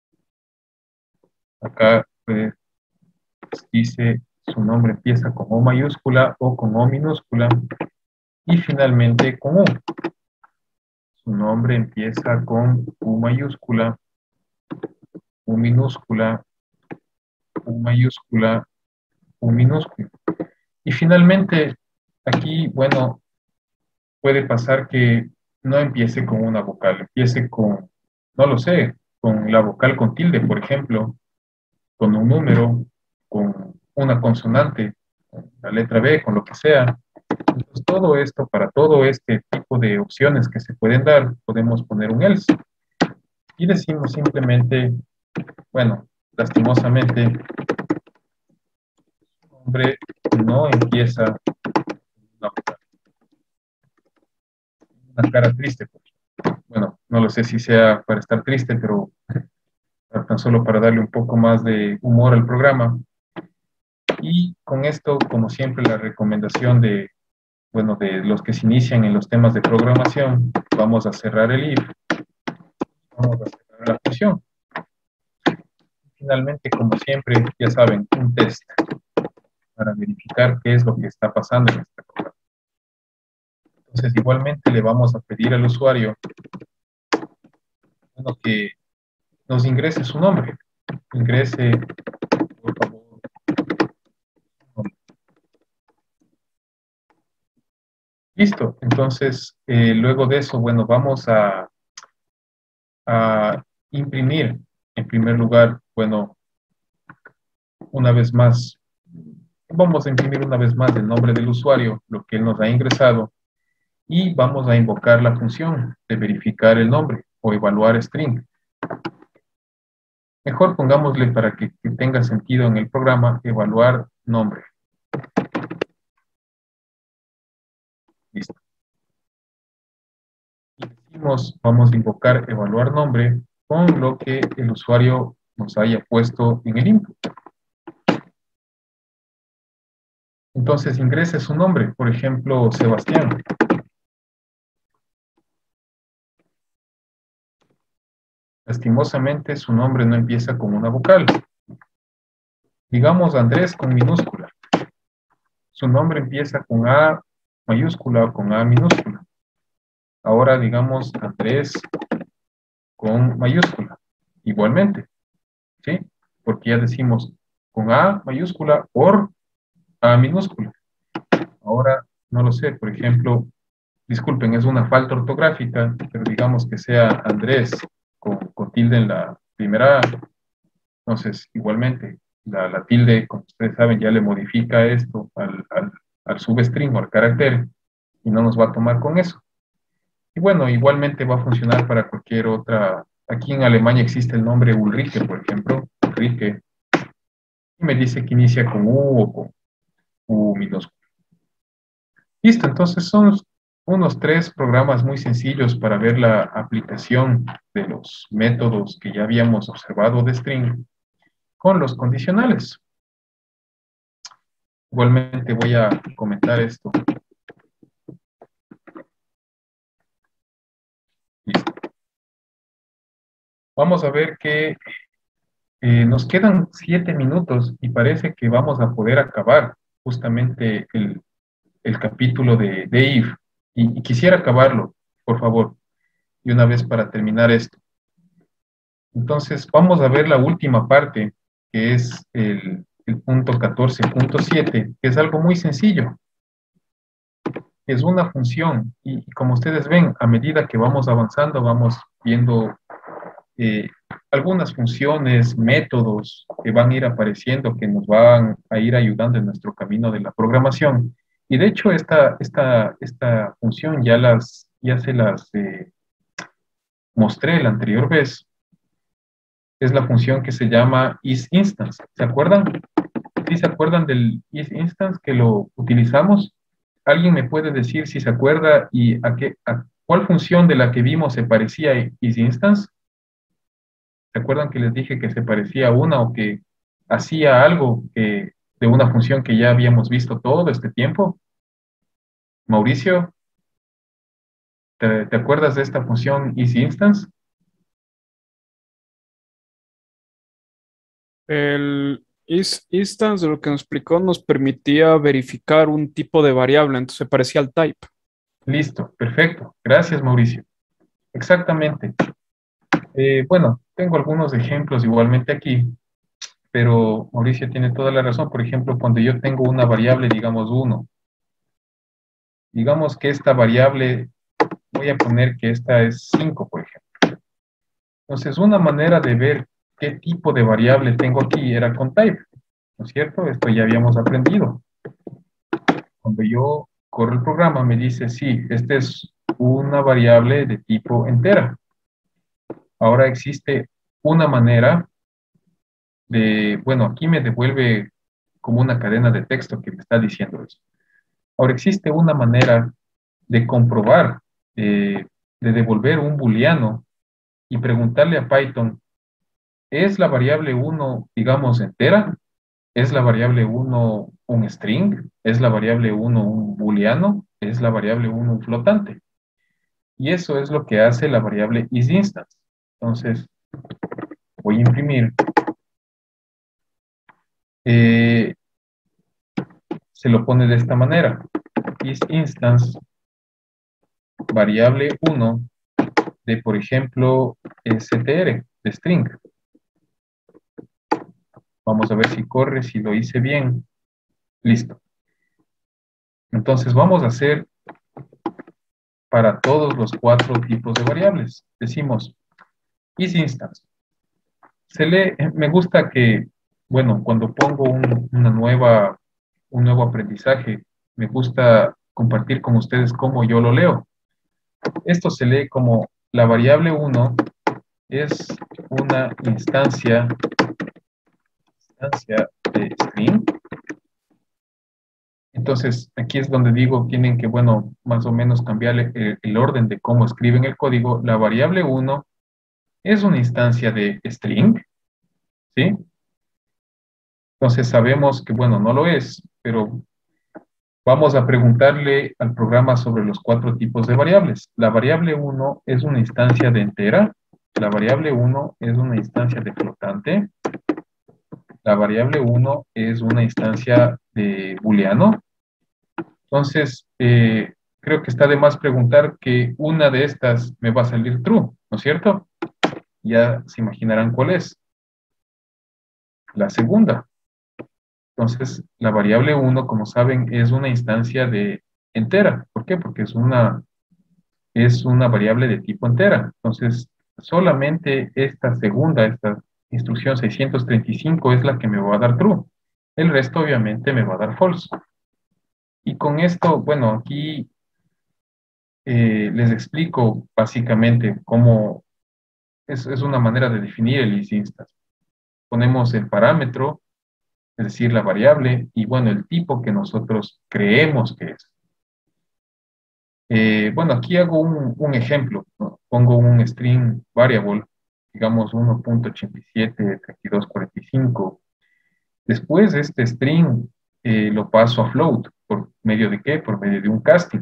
acá pues, dice su nombre empieza con O mayúscula o con O minúscula. Y finalmente con U. Su nombre empieza con U mayúscula, U minúscula, U mayúscula, U minúscula. Y finalmente, aquí, bueno, puede pasar que no empiece con una vocal, empiece con, no lo sé, con la vocal con tilde, por ejemplo, con un número, con una consonante, con la letra B, con lo que sea. Entonces, todo esto, para todo este tipo de opciones que se pueden dar, podemos poner un else. Y decimos simplemente, bueno, lastimosamente, el nombre no empieza con una cara triste. Bueno, no lo sé si sea para estar triste, pero tan solo para darle un poco más de humor al programa. Y con esto, como siempre, la recomendación de, bueno, de los que se inician en los temas de programación, vamos a cerrar el if, vamos a cerrar la función. Finalmente, como siempre, ya saben, un test para verificar qué es lo que está pasando en este programa. Entonces, igualmente le vamos a pedir al usuario, bueno, que nos ingrese su nombre. Ingrese, por favor. Listo. Entonces, luego de eso, bueno, vamos a imprimir, en primer lugar, bueno, una vez más, vamos a imprimir una vez más el nombre del usuario, lo que él nos ha ingresado, y vamos a invocar la función de verificar el nombre o evaluar string. Mejor pongámosle para que tenga sentido en el programa, evaluar nombre. Listo. Y decimos, vamos a invocar evaluar nombre con lo que el usuario nos haya puesto en el input. Entonces ingrese su nombre, por ejemplo, Sebastián. Lastimosamente su nombre no empieza con una vocal. Digamos Andrés con minúscula. Su nombre empieza con A mayúscula o con A minúscula. Ahora digamos Andrés con mayúscula. Igualmente, ¿sí? Porque ya decimos con A mayúscula por A minúscula. Ahora, no lo sé, por ejemplo, disculpen, es una falta ortográfica, pero digamos que sea Andrés con tilde en la primera A. Entonces, igualmente, la tilde, como ustedes saben, ya le modifica esto al substring o al carácter y no nos va a tomar con eso. Y bueno, igualmente va a funcionar para cualquier otra. Aquí en Alemania existe el nombre Ulrike, por ejemplo, Ulrike, y me dice que inicia con U o con U minúscula. Listo, entonces son unos 3 programas muy sencillos para ver la aplicación de los métodos que ya habíamos observado de string con los condicionales. Igualmente voy a comentar esto. Listo. Vamos a ver que nos quedan 7 minutos y parece que vamos a poder acabar justamente el capítulo de if y quisiera acabarlo, por favor, y una vez para terminar esto. Entonces, vamos a ver la última parte, que es el punto 14.7, que es algo muy sencillo. Es una función y como ustedes ven, a medida que vamos avanzando, vamos viendo algunas funciones, métodos que van a ir apareciendo, que nos van a ir ayudando en nuestro camino de la programación. Y de hecho, esta función ya se las mostré la anterior vez. Es la función que se llama isInstance. ¿Se acuerdan? ¿Sí se acuerdan del isInstance que lo utilizamos? ¿Alguien me puede decir si se acuerda y a cuál función de la que vimos se parecía a isInstance? ¿Se acuerdan que les dije que se parecía a una o que hacía algo de una función que ya habíamos visto todo este tiempo? Mauricio, ¿te acuerdas de esta función isInstance? El isInstance, de lo que nos explicó, nos permitía verificar un tipo de variable, entonces se parecía al type. Listo, perfecto. Gracias, Mauricio. Exactamente. Bueno, tengo algunos ejemplos igualmente aquí, pero Mauricio tiene toda la razón. Por ejemplo, cuando yo tengo una variable, digamos 1, digamos que esta variable, voy a poner que esta es 5, por ejemplo. Entonces, una manera de ver qué tipo de variable tengo aquí era con type, ¿no es cierto? Esto ya habíamos aprendido. Cuando yo corro el programa, me dice, sí, esta es una variable de tipo entera. Ahora existe una manera bueno, aquí me devuelve como una cadena de texto que me está diciendo eso. Ahora existe una manera de comprobar, de devolver un booleano y preguntarle a Python, ¿es la variable 1, digamos, entera? ¿Es la variable 1 un string? ¿Es la variable 1 un booleano? ¿Es la variable 1 un flotante? Y eso es lo que hace la variable isInstance. Entonces, voy a imprimir. Se lo pone de esta manera. isInstance variable 1 de, por ejemplo, str, de string. Vamos a ver si corre, si lo hice bien. Listo. Entonces vamos a hacer para todos los 4 tipos de variables. Decimos isInstance. Me gusta que, bueno, cuando pongo un nuevo aprendizaje, me gusta compartir con ustedes cómo yo lo leo. Esto se lee como la variable 1 es una instancia de string. Entonces, aquí es donde digo, tienen que, bueno, más o menos cambiarle el orden de cómo escriben el código. La variable 1 es una instancia de string, ¿sí? Entonces sabemos que, bueno, no lo es, pero vamos a preguntarle al programa sobre los 4 tipos de variables. La variable 1 es una instancia de entera. La variable 1 es una instancia de flotante. La variable 1 es una instancia de booleano. Entonces, creo que está de más preguntar que una de estas me va a salir true, ¿no es cierto? Ya se imaginarán cuál es. La segunda. Entonces, la variable 1, como saben, es una instancia de entera. ¿Por qué? Porque es una variable de tipo entera. Entonces, solamente esta instrucción 635 es la que me va a dar true. El resto, obviamente, me va a dar false. Y con esto, bueno, aquí les explico básicamente cómo es una manera de definir el isInstance. Ponemos el parámetro, es decir, la variable, y bueno, el tipo que nosotros creemos que es. Bueno, aquí hago un ejemplo, ¿no? Pongo un string variable, digamos 1.873245. Después este string lo paso a float. ¿Por medio de qué? Por medio de un casting.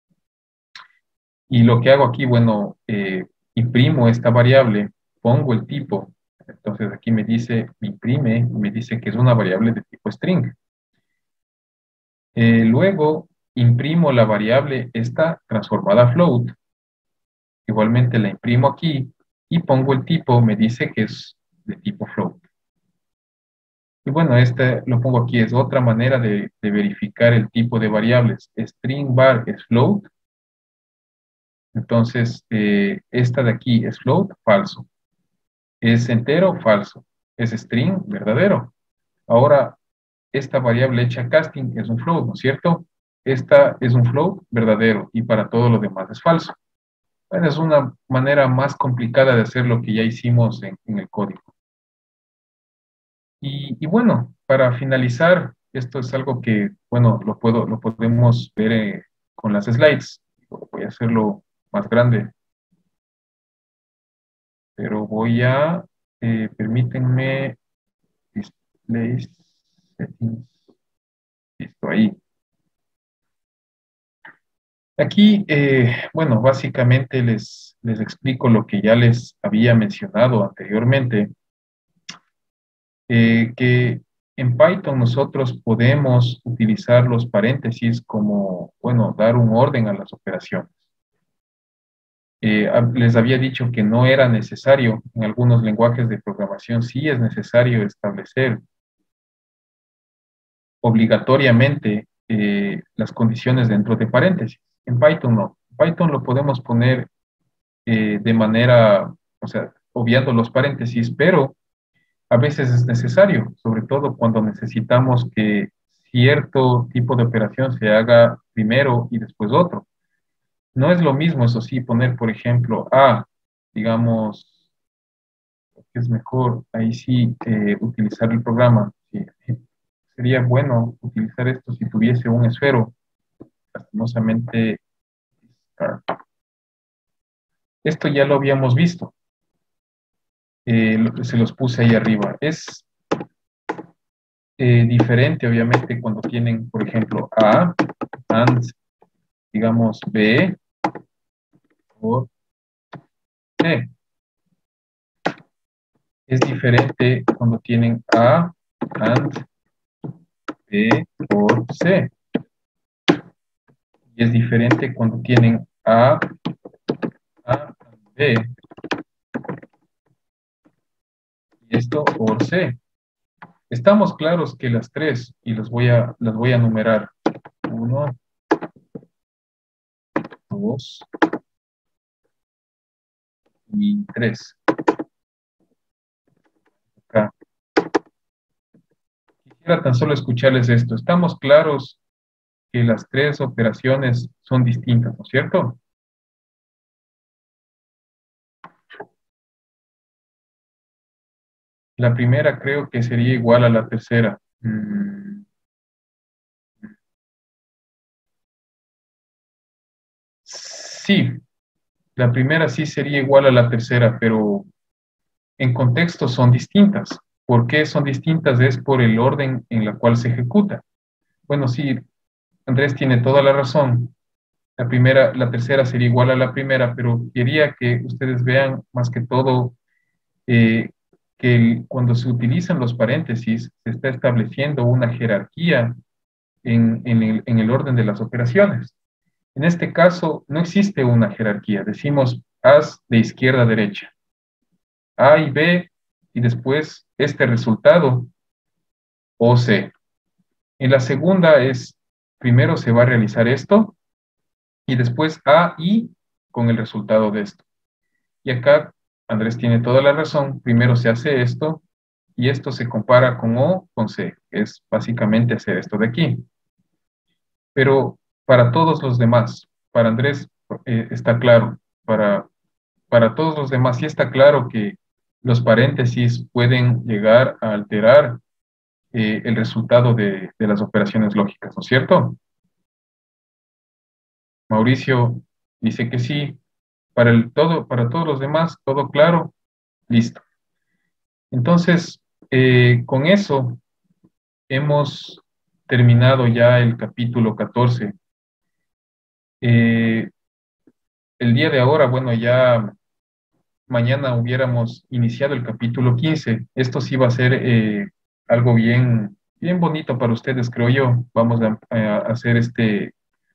Y lo que hago aquí, bueno, imprimo esta variable, pongo el tipo. Entonces aquí me dice, me imprime, me dice que es una variable de tipo string. Luego imprimo la variable esta transformada a float. Igualmente la imprimo aquí y pongo el tipo, me dice que es de tipo float. Y bueno, este lo pongo aquí, es otra manera de verificar el tipo de variables. String var es float. Entonces, esta de aquí es float, falso. Es entero, falso. Es string, verdadero. Ahora, esta variable hecha casting es un float, ¿no es cierto? Esta es un float verdadero y para todo lo demás es falso. Bueno, es una manera más complicada de hacer lo que ya hicimos en el código. Y bueno, para finalizar, esto es algo que, bueno, lo podemos ver con las slides. Voy a hacerlo más grande, pero voy a, permítanme, display settings, listo, ahí. Aquí, bueno, básicamente les explico lo que ya les había mencionado anteriormente, que en Python nosotros podemos utilizar los paréntesis como, bueno, dar un orden a las operaciones. Les había dicho que no era necesario, en algunos lenguajes de programación sí es necesario establecer obligatoriamente las condiciones dentro de paréntesis. En Python no. En Python lo podemos poner de manera, o sea, obviando los paréntesis, pero a veces es necesario, sobre todo cuando necesitamos que cierto tipo de operación se haga primero y después otro. No es lo mismo, eso sí, poner, por ejemplo, digamos, que es mejor, ahí sí, utilizar el programa. Sí, sería bueno utilizar esto si tuviese un esfero, lastimosamente, esto ya lo habíamos visto. Se los puse ahí arriba. Es diferente, obviamente, cuando tienen, por ejemplo, A, AND, digamos, B o C. Es diferente cuando tienen A, AND, B por C. Y es diferente cuando tienen A, B. Y esto por C. Estamos claros que las tres, y las voy a numerar. 1, 2 y 3. Acá. Quisiera tan solo escucharles esto. Estamos claros que las tres operaciones son distintas, ¿no es cierto? La primera creo que sería igual a la tercera. Sí, la primera sí sería igual a la tercera, pero en contexto son distintas. ¿Por qué son distintas? Es por el orden en la cual se ejecuta. Bueno, sí, Andrés tiene toda la razón. La tercera sería igual a la primera, pero quería que ustedes vean más que todo que cuando se utilizan los paréntesis, se está estableciendo una jerarquía en el orden de las operaciones. En este caso, no existe una jerarquía. Decimos haz de izquierda a derecha. A y B, y después este resultado, o C. En la segunda primero se va a realizar esto, y después A y con el resultado de esto. Y acá Andrés tiene toda la razón. Primero se hace esto, y esto se compara con O, con C. Es básicamente hacer esto de aquí. Pero para todos los demás, para Andrés está claro, para todos los demás sí está claro que los paréntesis pueden llegar a alterar el resultado de las operaciones lógicas, ¿no es cierto? Mauricio dice que sí. Para todos los demás, todo claro, listo. Entonces, con eso hemos terminado ya el capítulo 14. El día de ahora, bueno, ya mañana hubiéramos iniciado el capítulo 15. Esto sí va a ser algo bien bonito para ustedes, creo yo. Vamos a hacer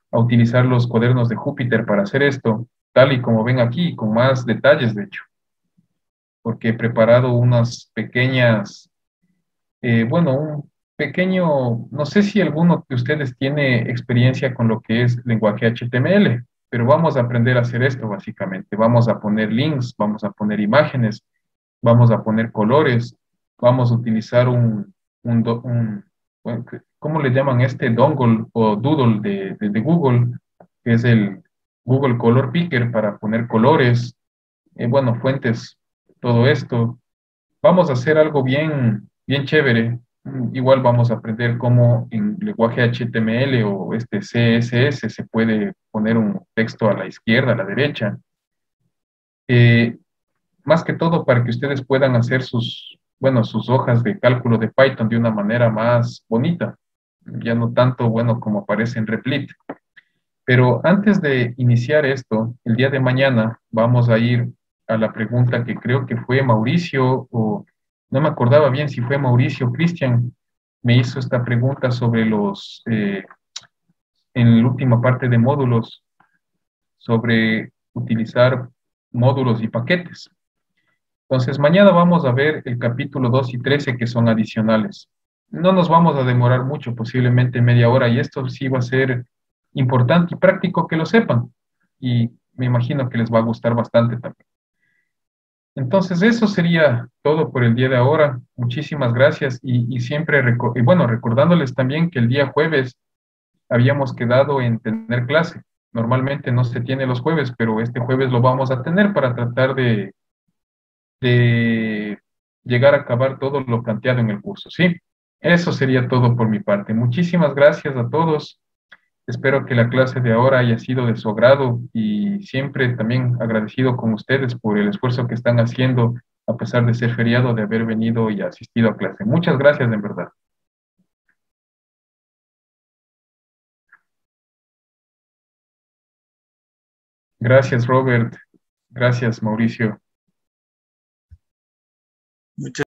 a utilizar los cuadernos de Júpiter para hacer esto, tal y como ven aquí, con más detalles, de hecho, porque he preparado unas pequeñas, bueno, un pequeño, no sé si alguno de ustedes tiene experiencia con lo que es lenguaje HTML, pero vamos a aprender a hacer esto básicamente. Vamos a poner links, vamos a poner imágenes, vamos a poner colores, vamos a utilizar bueno, ¿cómo le llaman este? Dongle o doodle de Google, que es el Google Color Picker para poner colores, bueno, fuentes, todo esto. Vamos a hacer algo bien, bien chévere. Igual vamos a aprender cómo en lenguaje HTML o este CSS se puede poner un texto a la izquierda, a la derecha. Eh, Más que todo para que ustedes puedan hacer bueno, sus hojas de cálculo de Python de una manera más bonita, ya no tanto, bueno, como aparece en Replit. Pero antes de iniciar esto, el día de mañana vamos a ir a la pregunta que creo que fue Mauricio, o no me acordaba bien si fue Mauricio o Cristian, me hizo esta pregunta sobre en la última parte de módulos, sobre utilizar módulos y paquetes. Entonces, mañana vamos a ver el capítulo 2 y 13 que son adicionales. No nos vamos a demorar mucho, posiblemente media hora, y esto sí va a ser importante y práctico que lo sepan. Y me imagino que les va a gustar bastante también. Entonces, eso sería todo por el día de ahora. Muchísimas gracias y siempre, y bueno, recordándoles también que el día jueves habíamos quedado en tener clase. Normalmente no se tiene los jueves, pero este jueves lo vamos a tener para tratar de llegar a acabar todo lo planteado en el curso, ¿sí? Eso sería todo por mi parte. Muchísimas gracias a todos. Espero que la clase de ahora haya sido de su agrado y siempre también agradecido con ustedes por el esfuerzo que están haciendo a pesar de ser feriado, de haber venido y asistido a clase. Muchas gracias, en verdad. Gracias, Robert. Gracias, Mauricio. Muchas